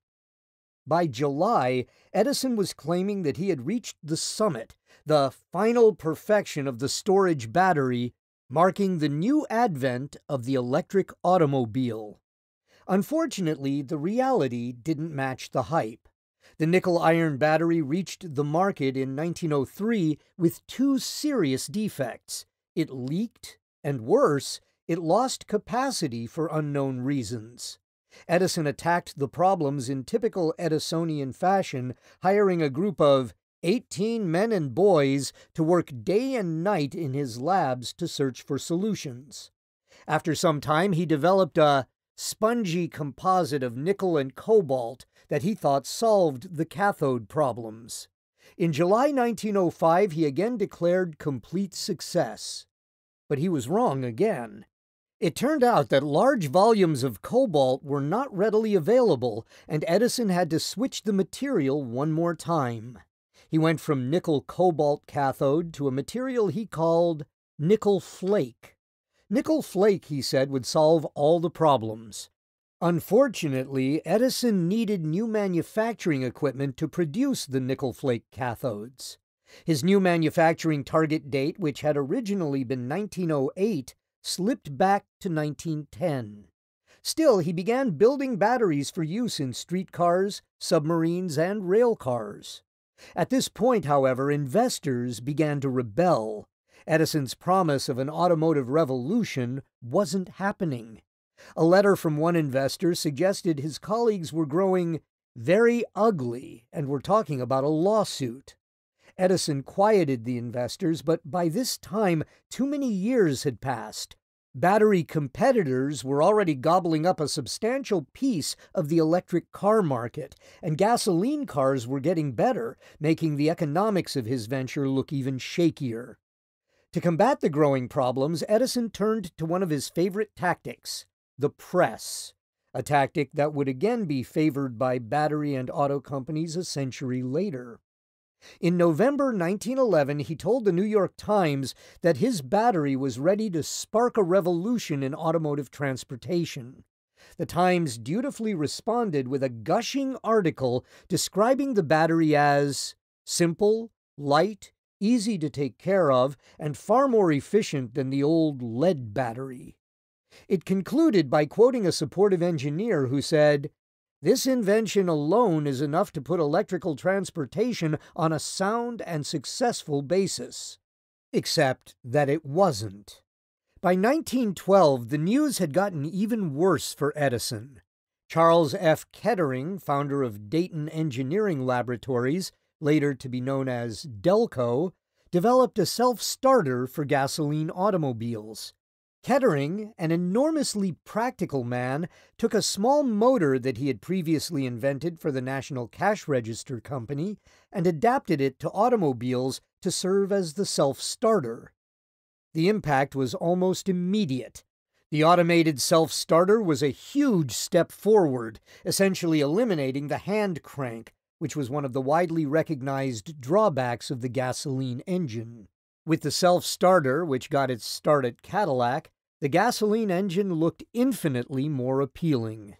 By July, Edison was claiming that he had reached the summit, the final perfection of the storage battery, marking the new advent of the electric automobile. Unfortunately, the reality didn't match the hype. The nickel-iron battery reached the market in nineteen oh three with two serious defects. It leaked, and worse, it lost capacity for unknown reasons. Edison attacked the problems in typical Edisonian fashion, hiring a group of eighteen men and boys to work day and night in his labs to search for solutions. After some time, he developed a spongy composite of nickel and cobalt that he thought solved the cathode problems. In July nineteen oh five, he again declared complete success. But he was wrong again. It turned out that large volumes of cobalt were not readily available, and Edison had to switch the material one more time. He went from nickel-cobalt cathode to a material he called nickel flake. Nickel flake, he said, would solve all the problems. Unfortunately, Edison needed new manufacturing equipment to produce the nickel flake cathodes. His new manufacturing target date, which had originally been nineteen oh eight, slipped back to nineteen ten. Still, he began building batteries for use in streetcars, submarines, and rail cars. At this point, however, investors began to rebel. Edison's promise of an automotive revolution wasn't happening. A letter from one investor suggested his colleagues were growing very ugly and were talking about a lawsuit. Edison quieted the investors, but by this time, too many years had passed. Battery competitors were already gobbling up a substantial piece of the electric car market, and gasoline cars were getting better, making the economics of his venture look even shakier. To combat the growing problems, Edison turned to one of his favorite tactics, the press, a tactic that would again be favored by battery and auto companies a century later. In November nineteen eleven, he told the New York Times that his battery was ready to spark a revolution in automotive transportation. The Times dutifully responded with a gushing article describing the battery as simple, light, easy to take care of, and far more efficient than the old lead battery. It concluded by quoting a supportive engineer who said, "This invention alone is enough to put electrical transportation on a sound and successful basis." Except that it wasn't. By nineteen twelve, the news had gotten even worse for Edison. Charles F. Kettering, founder of Dayton Engineering Laboratories, later to be known as Delco, developed a self-starter for gasoline automobiles. Kettering, an enormously practical man, took a small motor that he had previously invented for the National Cash Register Company and adapted it to automobiles to serve as the self-starter. The impact was almost immediate. The automated self-starter was a huge step forward, essentially eliminating the hand crank, which was one of the widely recognized drawbacks of the gasoline engine. With the self-starter, which got its start at Cadillac, the gasoline engine looked infinitely more appealing.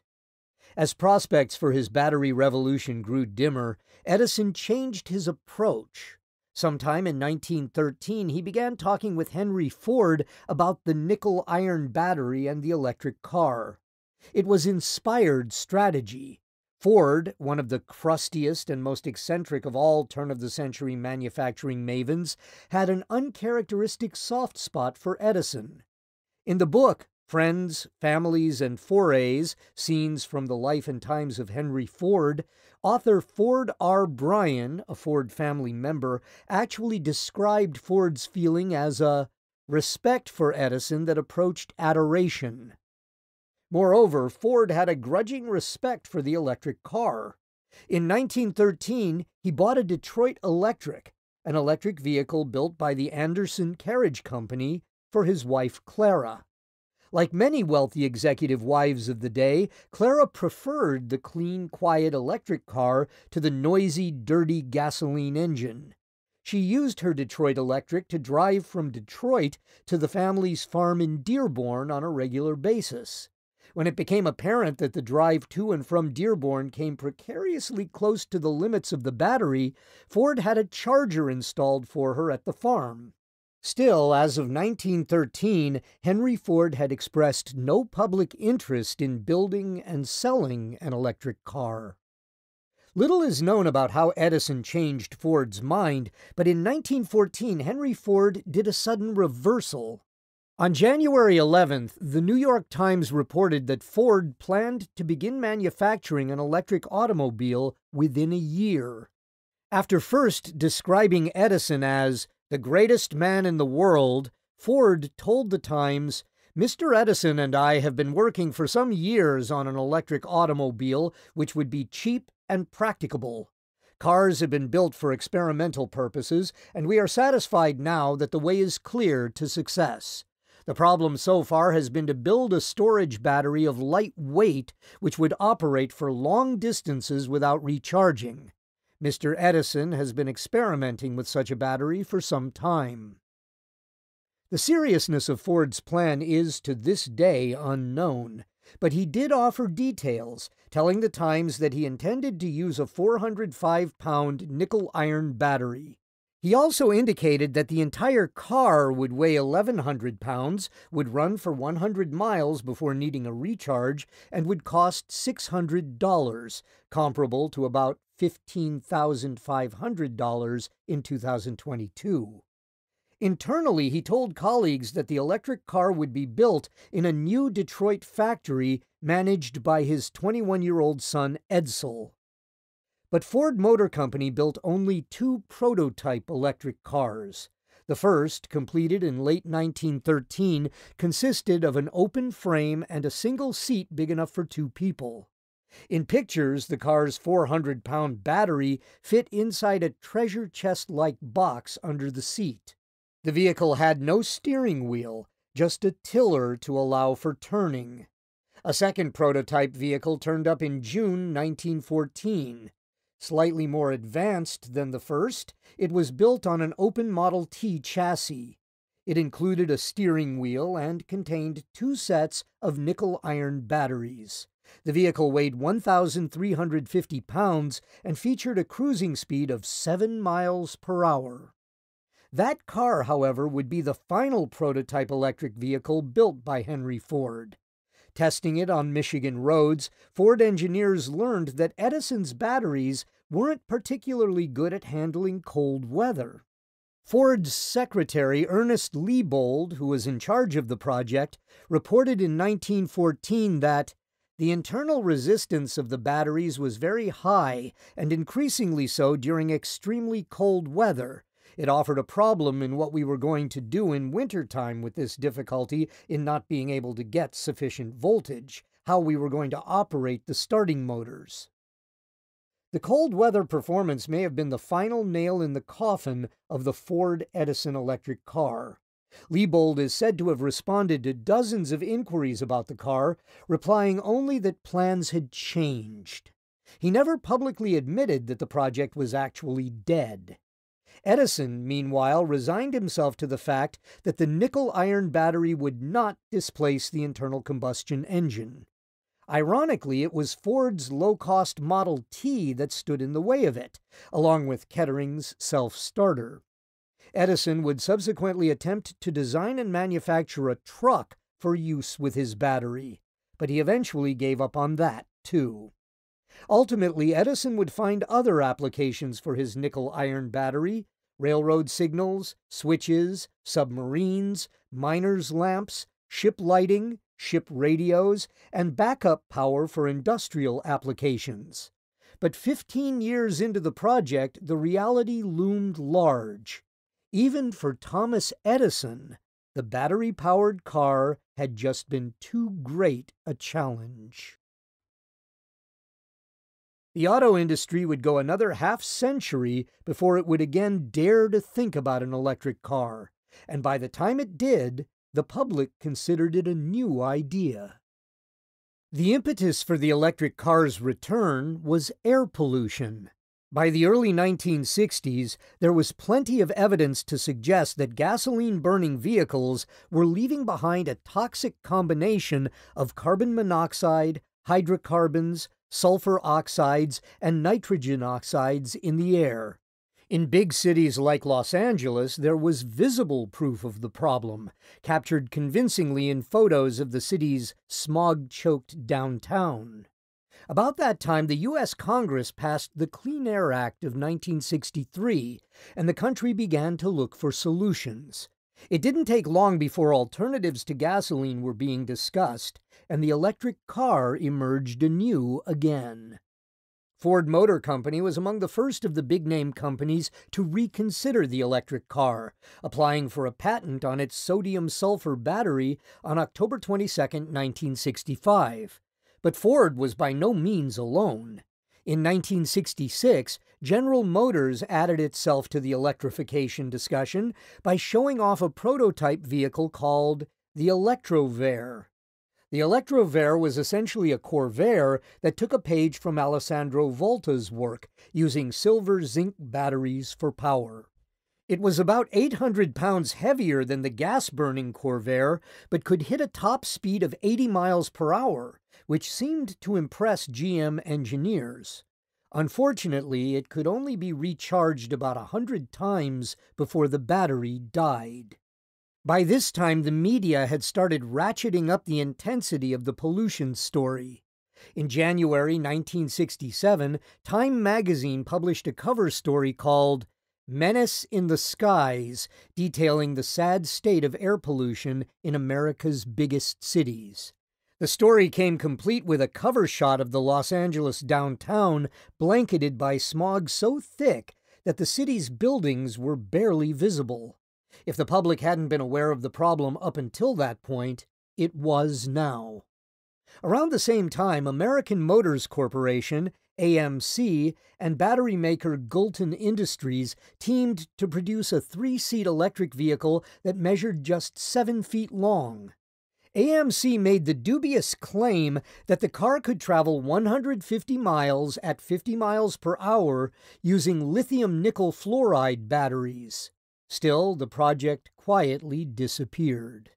As prospects for his battery revolution grew dimmer, Edison changed his approach. Sometime in nineteen thirteen, he began talking with Henry Ford about the nickel-iron battery and the electric car. It was inspired strategy. Ford, one of the crustiest and most eccentric of all turn-of-the-century manufacturing mavens, had an uncharacteristic soft spot for Edison. In the book, Friends, Families, and Forays, Scenes from the Life and Times of Henry Ford, author Ford R. Bryan, a Ford family member, actually described Ford's feeling as a respect for Edison that approached adoration. Moreover, Ford had a grudging respect for the electric car. In nineteen thirteen, he bought a Detroit Electric, an electric vehicle built by the Anderson Carriage Company, for his wife Clara. Like many wealthy executive wives of the day, Clara preferred the clean, quiet electric car to the noisy, dirty gasoline engine. She used her Detroit Electric to drive from Detroit to the family's farm in Dearborn on a regular basis. When it became apparent that the drive to and from Dearborn came precariously close to the limits of the battery, Ford had a charger installed for her at the farm. Still, as of nineteen thirteen, Henry Ford had expressed no public interest in building and selling an electric car. Little is known about how Edison changed Ford's mind, but in nineteen fourteen, Henry Ford did a sudden reversal. On January eleventh, the New York Times reported that Ford planned to begin manufacturing an electric automobile within a year. After first describing Edison as the greatest man in the world, Ford told the Times, "Mister Edison and I have been working for some years on an electric automobile which would be cheap and practicable. Cars have been built for experimental purposes, and we are satisfied now that the way is clear to success. The problem so far has been to build a storage battery of light weight which would operate for long distances without recharging. Mister Edison has been experimenting with such a battery for some time." The seriousness of Ford's plan is, to this day, unknown, but he did offer details, telling the Times that he intended to use a four hundred five pound nickel-iron battery. He also indicated that the entire car would weigh eleven hundred pounds, would run for one hundred miles before needing a recharge, and would cost six hundred dollars, comparable to about fifteen thousand five hundred dollars in two thousand twenty-two. Internally, he told colleagues that the electric car would be built in a new Detroit factory managed by his twenty-one-year-old son Edsel. But Ford Motor Company built only two prototype electric cars. The first, completed in late nineteen thirteen, consisted of an open frame and a single seat big enough for two people. In pictures, the car's four hundred pound battery fit inside a treasure chest-like box under the seat. The vehicle had no steering wheel, just a tiller to allow for turning. A second prototype vehicle turned up in June nineteen fourteen. Slightly more advanced than the first, it was built on an open Model T chassis. It included a steering wheel and contained two sets of nickel-iron batteries. The vehicle weighed one thousand three hundred fifty pounds and featured a cruising speed of seven miles per hour. That car, however, would be the final prototype electric vehicle built by Henry Ford. Testing it on Michigan roads, Ford engineers learned that Edison's batteries weren't particularly good at handling cold weather. Ford's secretary, Ernest Liebold, who was in charge of the project, reported in nineteen fourteen that the internal resistance of the batteries was very high and increasingly so during extremely cold weather. It offered a problem in what we were going to do in wintertime with this difficulty in not being able to get sufficient voltage, how we were going to operate the starting motors. The cold weather performance may have been the final nail in the coffin of the Ford Edison electric car. Liebold is said to have responded to dozens of inquiries about the car, replying only that plans had changed. He never publicly admitted that the project was actually dead. Edison, meanwhile, resigned himself to the fact that the nickel-iron battery would not displace the internal combustion engine. Ironically, it was Ford's low-cost Model T that stood in the way of it, along with Kettering's self-starter. Edison would subsequently attempt to design and manufacture a truck for use with his battery, but he eventually gave up on that, too. Ultimately, Edison would find other applications for his nickel-iron battery: railroad signals, switches, submarines, miners' lamps, ship lighting, ship radios, and backup power for industrial applications. But fifteen years into the project, the reality loomed large. Even for Thomas Edison, the battery-powered car had just been too great a challenge. The auto industry would go another half-century before it would again dare to think about an electric car, and by the time it did, the public considered it a new idea. The impetus for the electric car's return was air pollution. By the early nineteen sixties, there was plenty of evidence to suggest that gasoline-burning vehicles were leaving behind a toxic combination of carbon monoxide, hydrocarbons, sulfur oxides, and nitrogen oxides in the air. In big cities like Los Angeles, there was visible proof of the problem, captured convincingly in photos of the city's smog-choked downtown. About that time, the U S Congress passed the Clean Air Act of nineteen sixty-three, and the country began to look for solutions. It didn't take long before alternatives to gasoline were being discussed, and the electric car emerged anew again. Ford Motor Company was among the first of the big-name companies to reconsider the electric car, applying for a patent on its sodium-sulfur battery on October twenty-second, nineteen sixty-five. But Ford was by no means alone. In nineteen sixty-six, General Motors added itself to the electrification discussion by showing off a prototype vehicle called the Electrovare. The Electrovare was essentially a Corvair that took a page from Alessandro Volta's work, using silver-zinc batteries for power. It was about eight hundred pounds heavier than the gas-burning Corvair, but could hit a top speed of eighty miles per hour, which seemed to impress G M engineers. Unfortunately, it could only be recharged about a hundred times before the battery died. By this time, the media had started ratcheting up the intensity of the pollution story. In January nineteen sixty-seven, Time magazine published a cover story called Menace in the Skies, detailing the sad state of air pollution in America's biggest cities. The story came complete with a cover shot of the Los Angeles downtown blanketed by smog so thick that the city's buildings were barely visible. If the public hadn't been aware of the problem up until that point, it was now. Around the same time, American Motors Corporation, A M C, and battery maker Gulton Industries teamed to produce a three-seat electric vehicle that measured just seven feet long. A M C made the dubious claim that the car could travel one hundred fifty miles at fifty miles per hour using lithium nickel fluoride batteries. Still, the project quietly disappeared.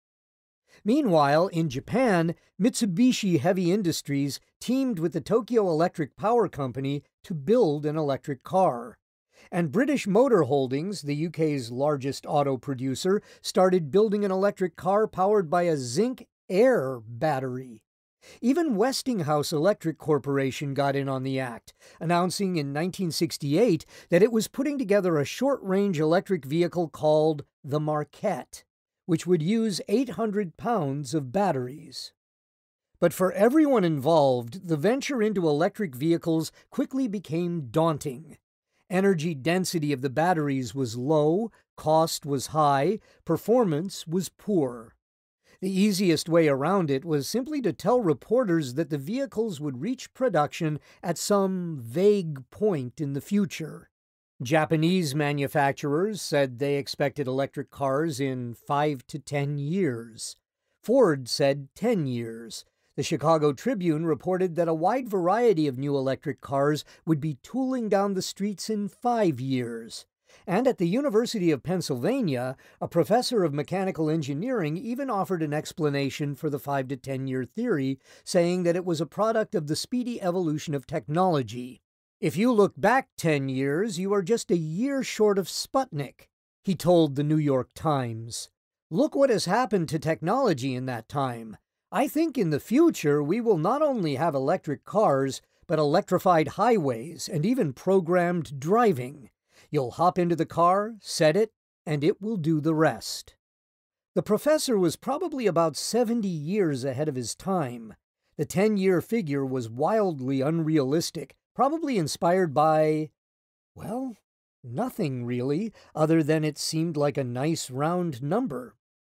Meanwhile, in Japan, Mitsubishi Heavy Industries teamed with the Tokyo Electric Power Company to build an electric car. And British Motor Holdings, the U K's largest auto producer, started building an electric car powered by a zinc-air battery. Even Westinghouse Electric Corporation got in on the act, announcing in nineteen sixty-eight that it was putting together a short-range electric vehicle called the Marquette, which would use eight hundred pounds of batteries. But for everyone involved, the venture into electric vehicles quickly became daunting. Energy density of the batteries was low, cost was high, performance was poor. The easiest way around it was simply to tell reporters that the vehicles would reach production at some vague point in the future. Japanese manufacturers said they expected electric cars in five to ten years. Ford said ten years. The Chicago Tribune reported that a wide variety of new electric cars would be tooling down the streets in five years. And at the University of Pennsylvania, a professor of mechanical engineering even offered an explanation for the five to ten year theory, saying that it was a product of the speedy evolution of technology. If you look back ten years, you are just a year short of Sputnik, he told the New York Times. Look what has happened to technology in that time. I think in the future we will not only have electric cars, but electrified highways and even programmed driving. You'll hop into the car, set it, and it will do the rest. The professor was probably about seventy years ahead of his time. The ten-year figure was wildly unrealistic, probably inspired by, well, nothing really, other than it seemed like a nice round number.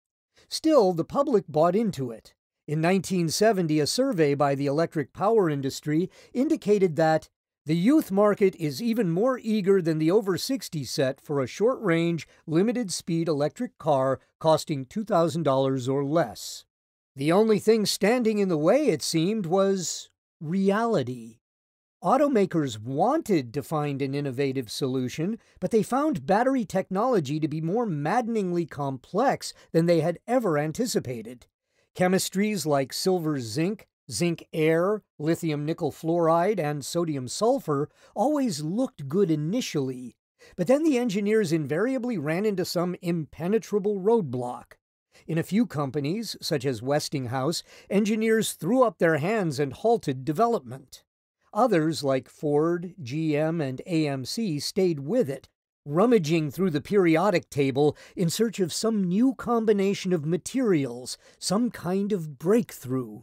Still, the public bought into it. In nineteen seventy, a survey by the electric power industry indicated that the youth market is even more eager than the over sixty set for a short-range, limited-speed electric car costing two thousand dollars or less. The only thing standing in the way, it seemed, was reality. Automakers wanted to find an innovative solution, but they found battery technology to be more maddeningly complex than they had ever anticipated. Chemistries like silver zinc, zinc air, lithium nickel fluoride, and sodium sulfur always looked good initially, but then the engineers invariably ran into some impenetrable roadblock. In a few companies, such as Westinghouse, engineers threw up their hands and halted development. Others, like Ford, G M, and A M C, stayed with it, rummaging through the periodic table in search of some new combination of materials, some kind of breakthrough.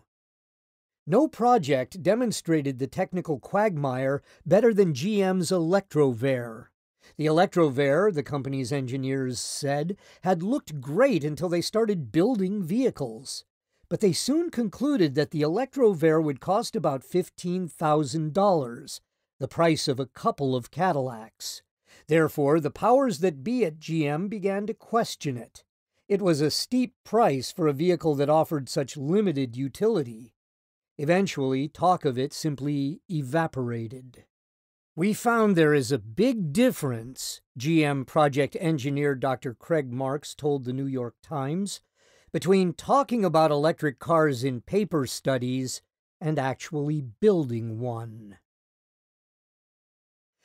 No project demonstrated the technical quagmire better than G M's Electrovare. The Electrovare, the company's engineers said, had looked great until they started building vehicles. But they soon concluded that the Electrovare would cost about fifteen thousand dollars, the price of a couple of Cadillacs. Therefore, the powers that be at G M began to question it. It was a steep price for a vehicle that offered such limited utility. Eventually, talk of it simply evaporated. We found there is a big difference, G M project engineer Doctor Craig Marks told the New York Times, between talking about electric cars in paper studies and actually building one.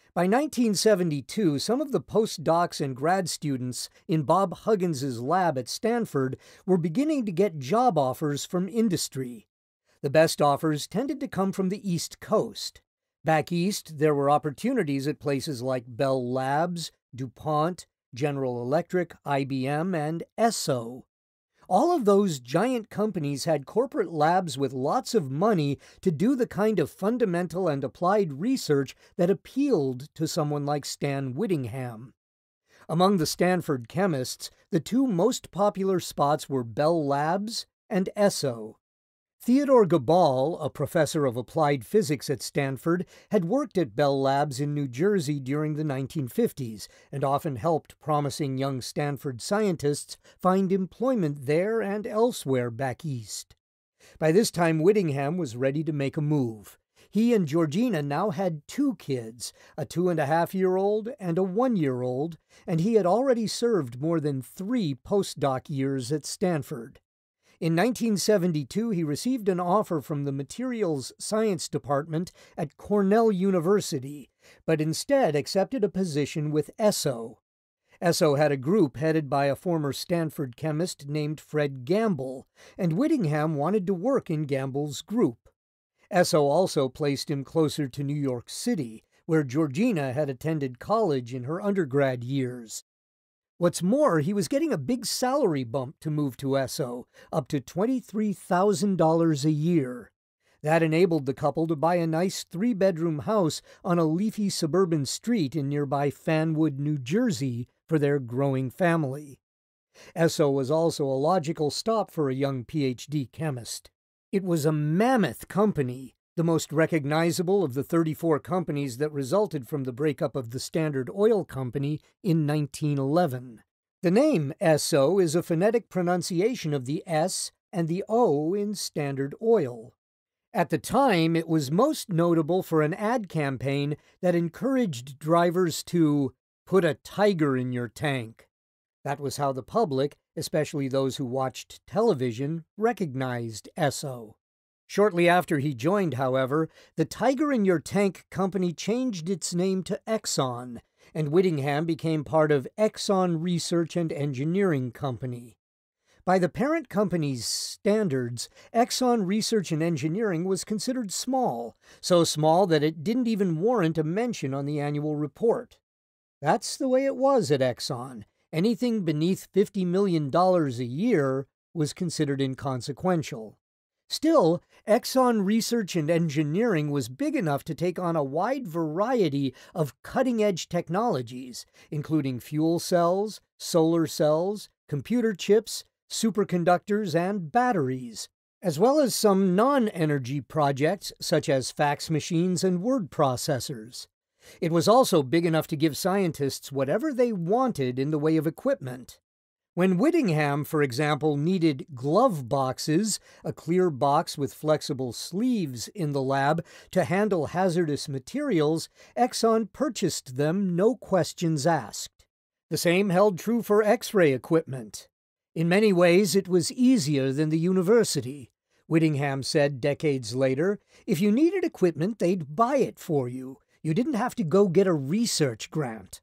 By nineteen seventy-two, some of the postdocs and grad students in Bob Huggins's lab at Stanford were beginning to get job offers from industry. The best offers tended to come from the East Coast. Back east, there were opportunities at places like Bell Labs, DuPont, General Electric, I B M, and Esso. All of those giant companies had corporate labs with lots of money to do the kind of fundamental and applied research that appealed to someone like Stan Whittingham. Among the Stanford chemists, the two most popular spots were Bell Labs and Esso. Theodore Gabal, a professor of applied physics at Stanford, had worked at Bell Labs in New Jersey during the nineteen fifties and often helped promising young Stanford scientists find employment there and elsewhere back east. By this time, Whittingham was ready to make a move. He and Georgina now had two kids, a two-and-a-half-year-old and a one-year-old, and he had already served more than three postdoc years at Stanford. In nineteen seventy-two, he received an offer from the Materials Science Department at Cornell University, but instead accepted a position with Esso. Esso had a group headed by a former Stanford chemist named Fred Gamble, and Whittingham wanted to work in Gamble's group. Esso also placed him closer to New York City, where Georgina had attended college in her undergrad years. What's more, he was getting a big salary bump to move to Esso, up to twenty-three thousand dollars a year. That enabled the couple to buy a nice three-bedroom house on a leafy suburban street in nearby Fanwood, New Jersey, for their growing family. Esso was also a logical stop for a young P H D chemist. It was a mammoth company, the most recognizable of the thirty-four companies that resulted from the breakup of the Standard Oil Company in nineteen eleven. The name Esso is a phonetic pronunciation of the S and the O in Standard Oil. At the time, it was most notable for an ad campaign that encouraged drivers to put a tiger in your tank. That was how the public, especially those who watched television, recognized Esso. Shortly after he joined, however, the Tiger in Your Tank company changed its name to Exxon, and Whittingham became part of Exxon Research and Engineering Company. By the parent company's standards, Exxon Research and Engineering was considered small, so small that it didn't even warrant a mention on the annual report. That's the way it was at Exxon. Anything beneath fifty million dollars a year was considered inconsequential. Still, Exxon Research and Engineering was big enough to take on a wide variety of cutting-edge technologies, including fuel cells, solar cells, computer chips, superconductors, and batteries, as well as some non-energy projects such as fax machines and word processors. It was also big enough to give scientists whatever they wanted in the way of equipment. When Whittingham, for example, needed glove boxes, a clear box with flexible sleeves in the lab to handle hazardous materials, Exxon purchased them, no questions asked. The same held true for X-ray equipment. In many ways, it was easier than the university. Whittingham said decades later, if you needed equipment, they'd buy it for you. You didn't have to go get a research grant.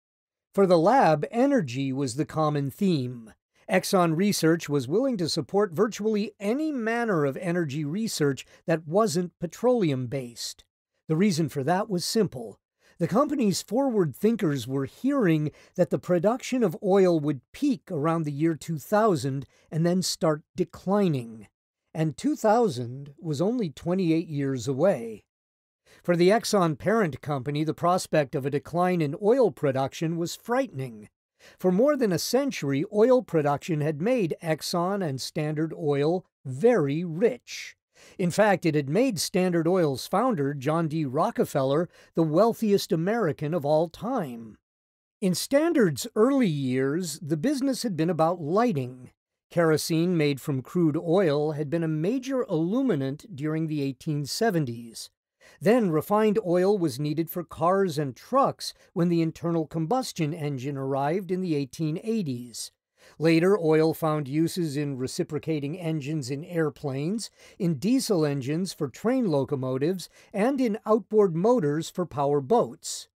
For the lab, energy was the common theme. Exxon Research was willing to support virtually any manner of energy research that wasn't petroleum-based. The reason for that was simple. The company's forward thinkers were hearing that the production of oil would peak around the year two thousand and then start declining. And two thousand was only twenty-eight years away. For the Exxon parent company, the prospect of a decline in oil production was frightening. For more than a century, oil production had made Exxon and Standard Oil very rich. In fact, it had made Standard Oil's founder, John D. Rockefeller, the wealthiest American of all time. In Standard's early years, the business had been about lighting. Kerosene made from crude oil had been a major illuminant during the eighteen seventies. Then refined oil was needed for cars and trucks when the internal combustion engine arrived in the eighteen eighties. Later, oil found uses in reciprocating engines in airplanes, in diesel engines for train locomotives, and in outboard motors for power boats.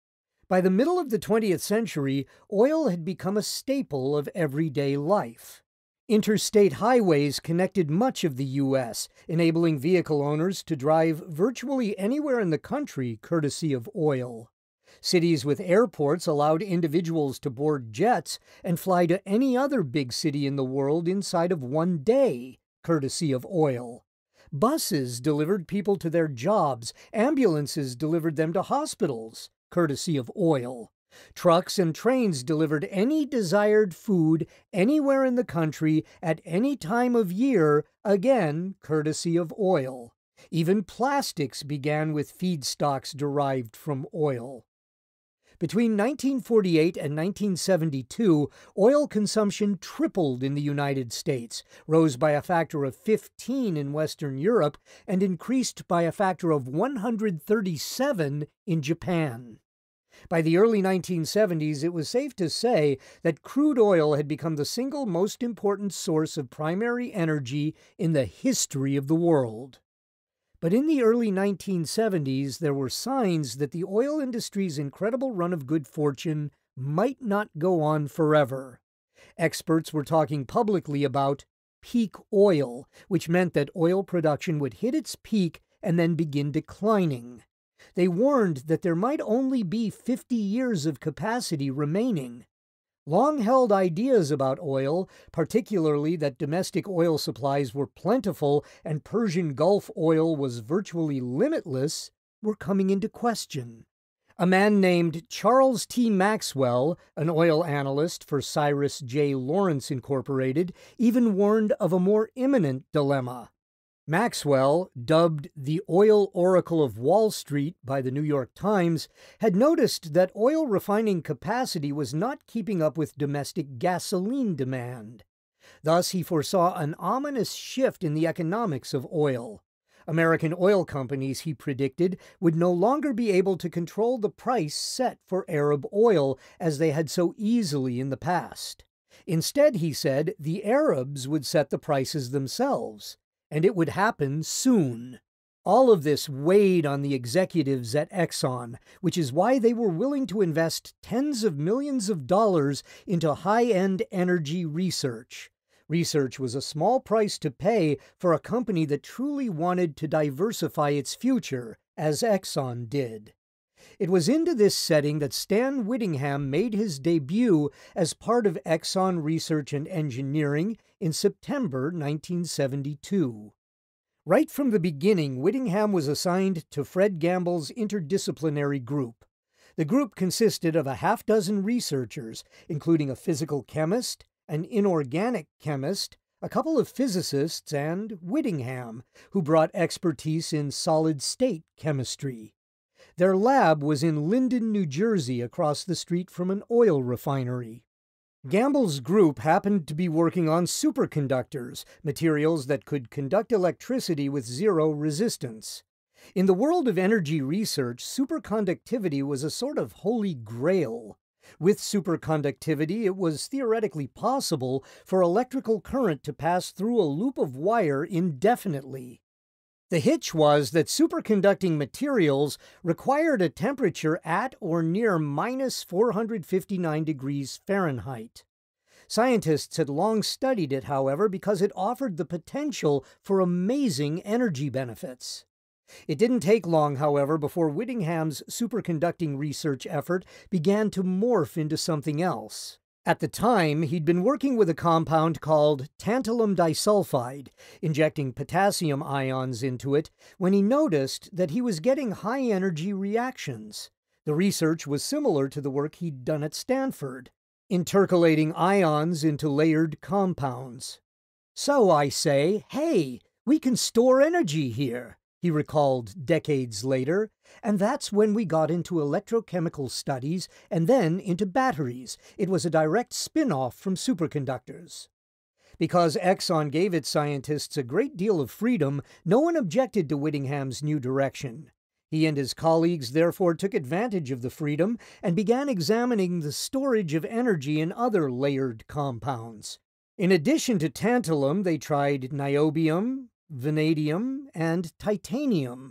By the middle of the twentieth century, oil had become a staple of everyday life. Interstate highways connected much of the U S, enabling vehicle owners to drive virtually anywhere in the country courtesy of oil. Cities with airports allowed individuals to board jets and fly to any other big city in the world inside of one day, courtesy of oil. Buses delivered people to their jobs, ambulances delivered them to hospitals, courtesy of oil. Trucks and trains delivered any desired food anywhere in the country at any time of year, again, courtesy of oil. Even plastics began with feedstocks derived from oil. Between nineteen forty-eight and nineteen seventy-two, oil consumption tripled in the United States, rose by a factor of fifteen in Western Europe, and increased by a factor of one hundred thirty-seven in Japan. By the early nineteen seventies, it was safe to say that crude oil had become the single most important source of primary energy in the history of the world. But in the early nineteen seventies, there were signs that the oil industry's incredible run of good fortune might not go on forever. Experts were talking publicly about peak oil, which meant that oil production would hit its peak and then begin declining. They warned that there might only be fifty years of capacity remaining. Long-held ideas about oil, particularly that domestic oil supplies were plentiful and Persian Gulf oil was virtually limitless, were coming into question. A man named Charles T. Maxwell, an oil analyst for Cyrus J. Lawrence Incorporated, even warned of a more imminent dilemma. Maxwell, dubbed the oil oracle of Wall Street by the New York Times, had noticed that oil refining capacity was not keeping up with domestic gasoline demand. Thus, he foresaw an ominous shift in the economics of oil. American oil companies, he predicted, would no longer be able to control the price set for Arab oil as they had so easily in the past. Instead, he said, the Arabs would set the prices themselves. And it would happen soon. All of this weighed on the executives at Exxon, which is why they were willing to invest tens of millions of dollars into high-end energy research. Research was a small price to pay for a company that truly wanted to diversify its future, as Exxon did. It was into this setting that Stan Whittingham made his debut as part of Exxon Research and Engineering in September nineteen seventy-two. Right from the beginning, Whittingham was assigned to Fred Gamble's interdisciplinary group. The group consisted of a half dozen researchers, including a physical chemist, an inorganic chemist, a couple of physicists, and Whittingham, who brought expertise in solid-state chemistry. Their lab was in Linden, New Jersey, across the street from an oil refinery. Gamble's group happened to be working on superconductors, materials that could conduct electricity with zero resistance. In the world of energy research, superconductivity was a sort of holy grail. With superconductivity, it was theoretically possible for electrical current to pass through a loop of wire indefinitely. The hitch was that superconducting materials required a temperature at or near minus four hundred fifty-nine degrees Fahrenheit. Scientists had long studied it, however, because it offered the potential for amazing energy benefits. It didn't take long, however, before Whittingham's superconducting research effort began to morph into something else. At the time, he'd been working with a compound called tantalum disulfide, injecting potassium ions into it, when he noticed that he was getting high-energy reactions. The research was similar to the work he'd done at Stanford, intercalating ions into layered compounds. So I say, hey, we can store energy here, he recalled decades later, and that's when we got into electrochemical studies and then into batteries. It was a direct spin-off from superconductors. Because Exxon gave its scientists a great deal of freedom, no one objected to Whittingham's new direction. He and his colleagues therefore took advantage of the freedom and began examining the storage of energy in other layered compounds. In addition to tantalum, they tried niobium, vanadium, and titanium.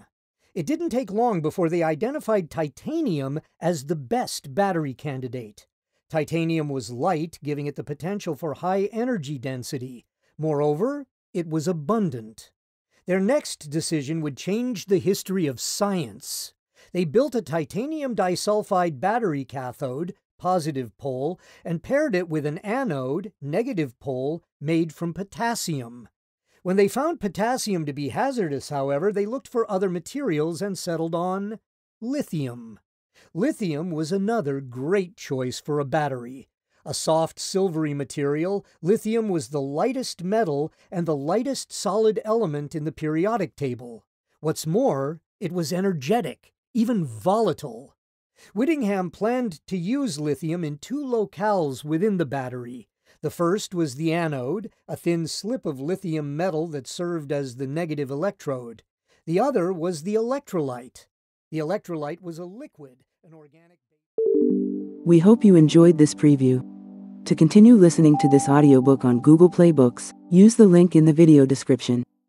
It didn't take long before they identified titanium as the best battery candidate. Titanium was light, giving it the potential for high energy density. Moreover, it was abundant. Their next decision would change the history of science. They built a titanium disulfide battery cathode, positive pole, and paired it with an anode, negative pole, made from potassium. When they found potassium to be hazardous, however, they looked for other materials and settled on lithium. Lithium was another great choice for a battery. A soft silvery material, lithium was the lightest metal and the lightest solid element in the periodic table. What's more, it was energetic, even volatile. Whittingham planned to use lithium in two locales within the battery. The first was the anode, a thin slip of lithium metal that served as the negative electrode. The other was the electrolyte. The electrolyte was a liquid, an organic... We hope you enjoyed this preview. To continue listening to this audiobook on Google Play Books, use the link in the video description.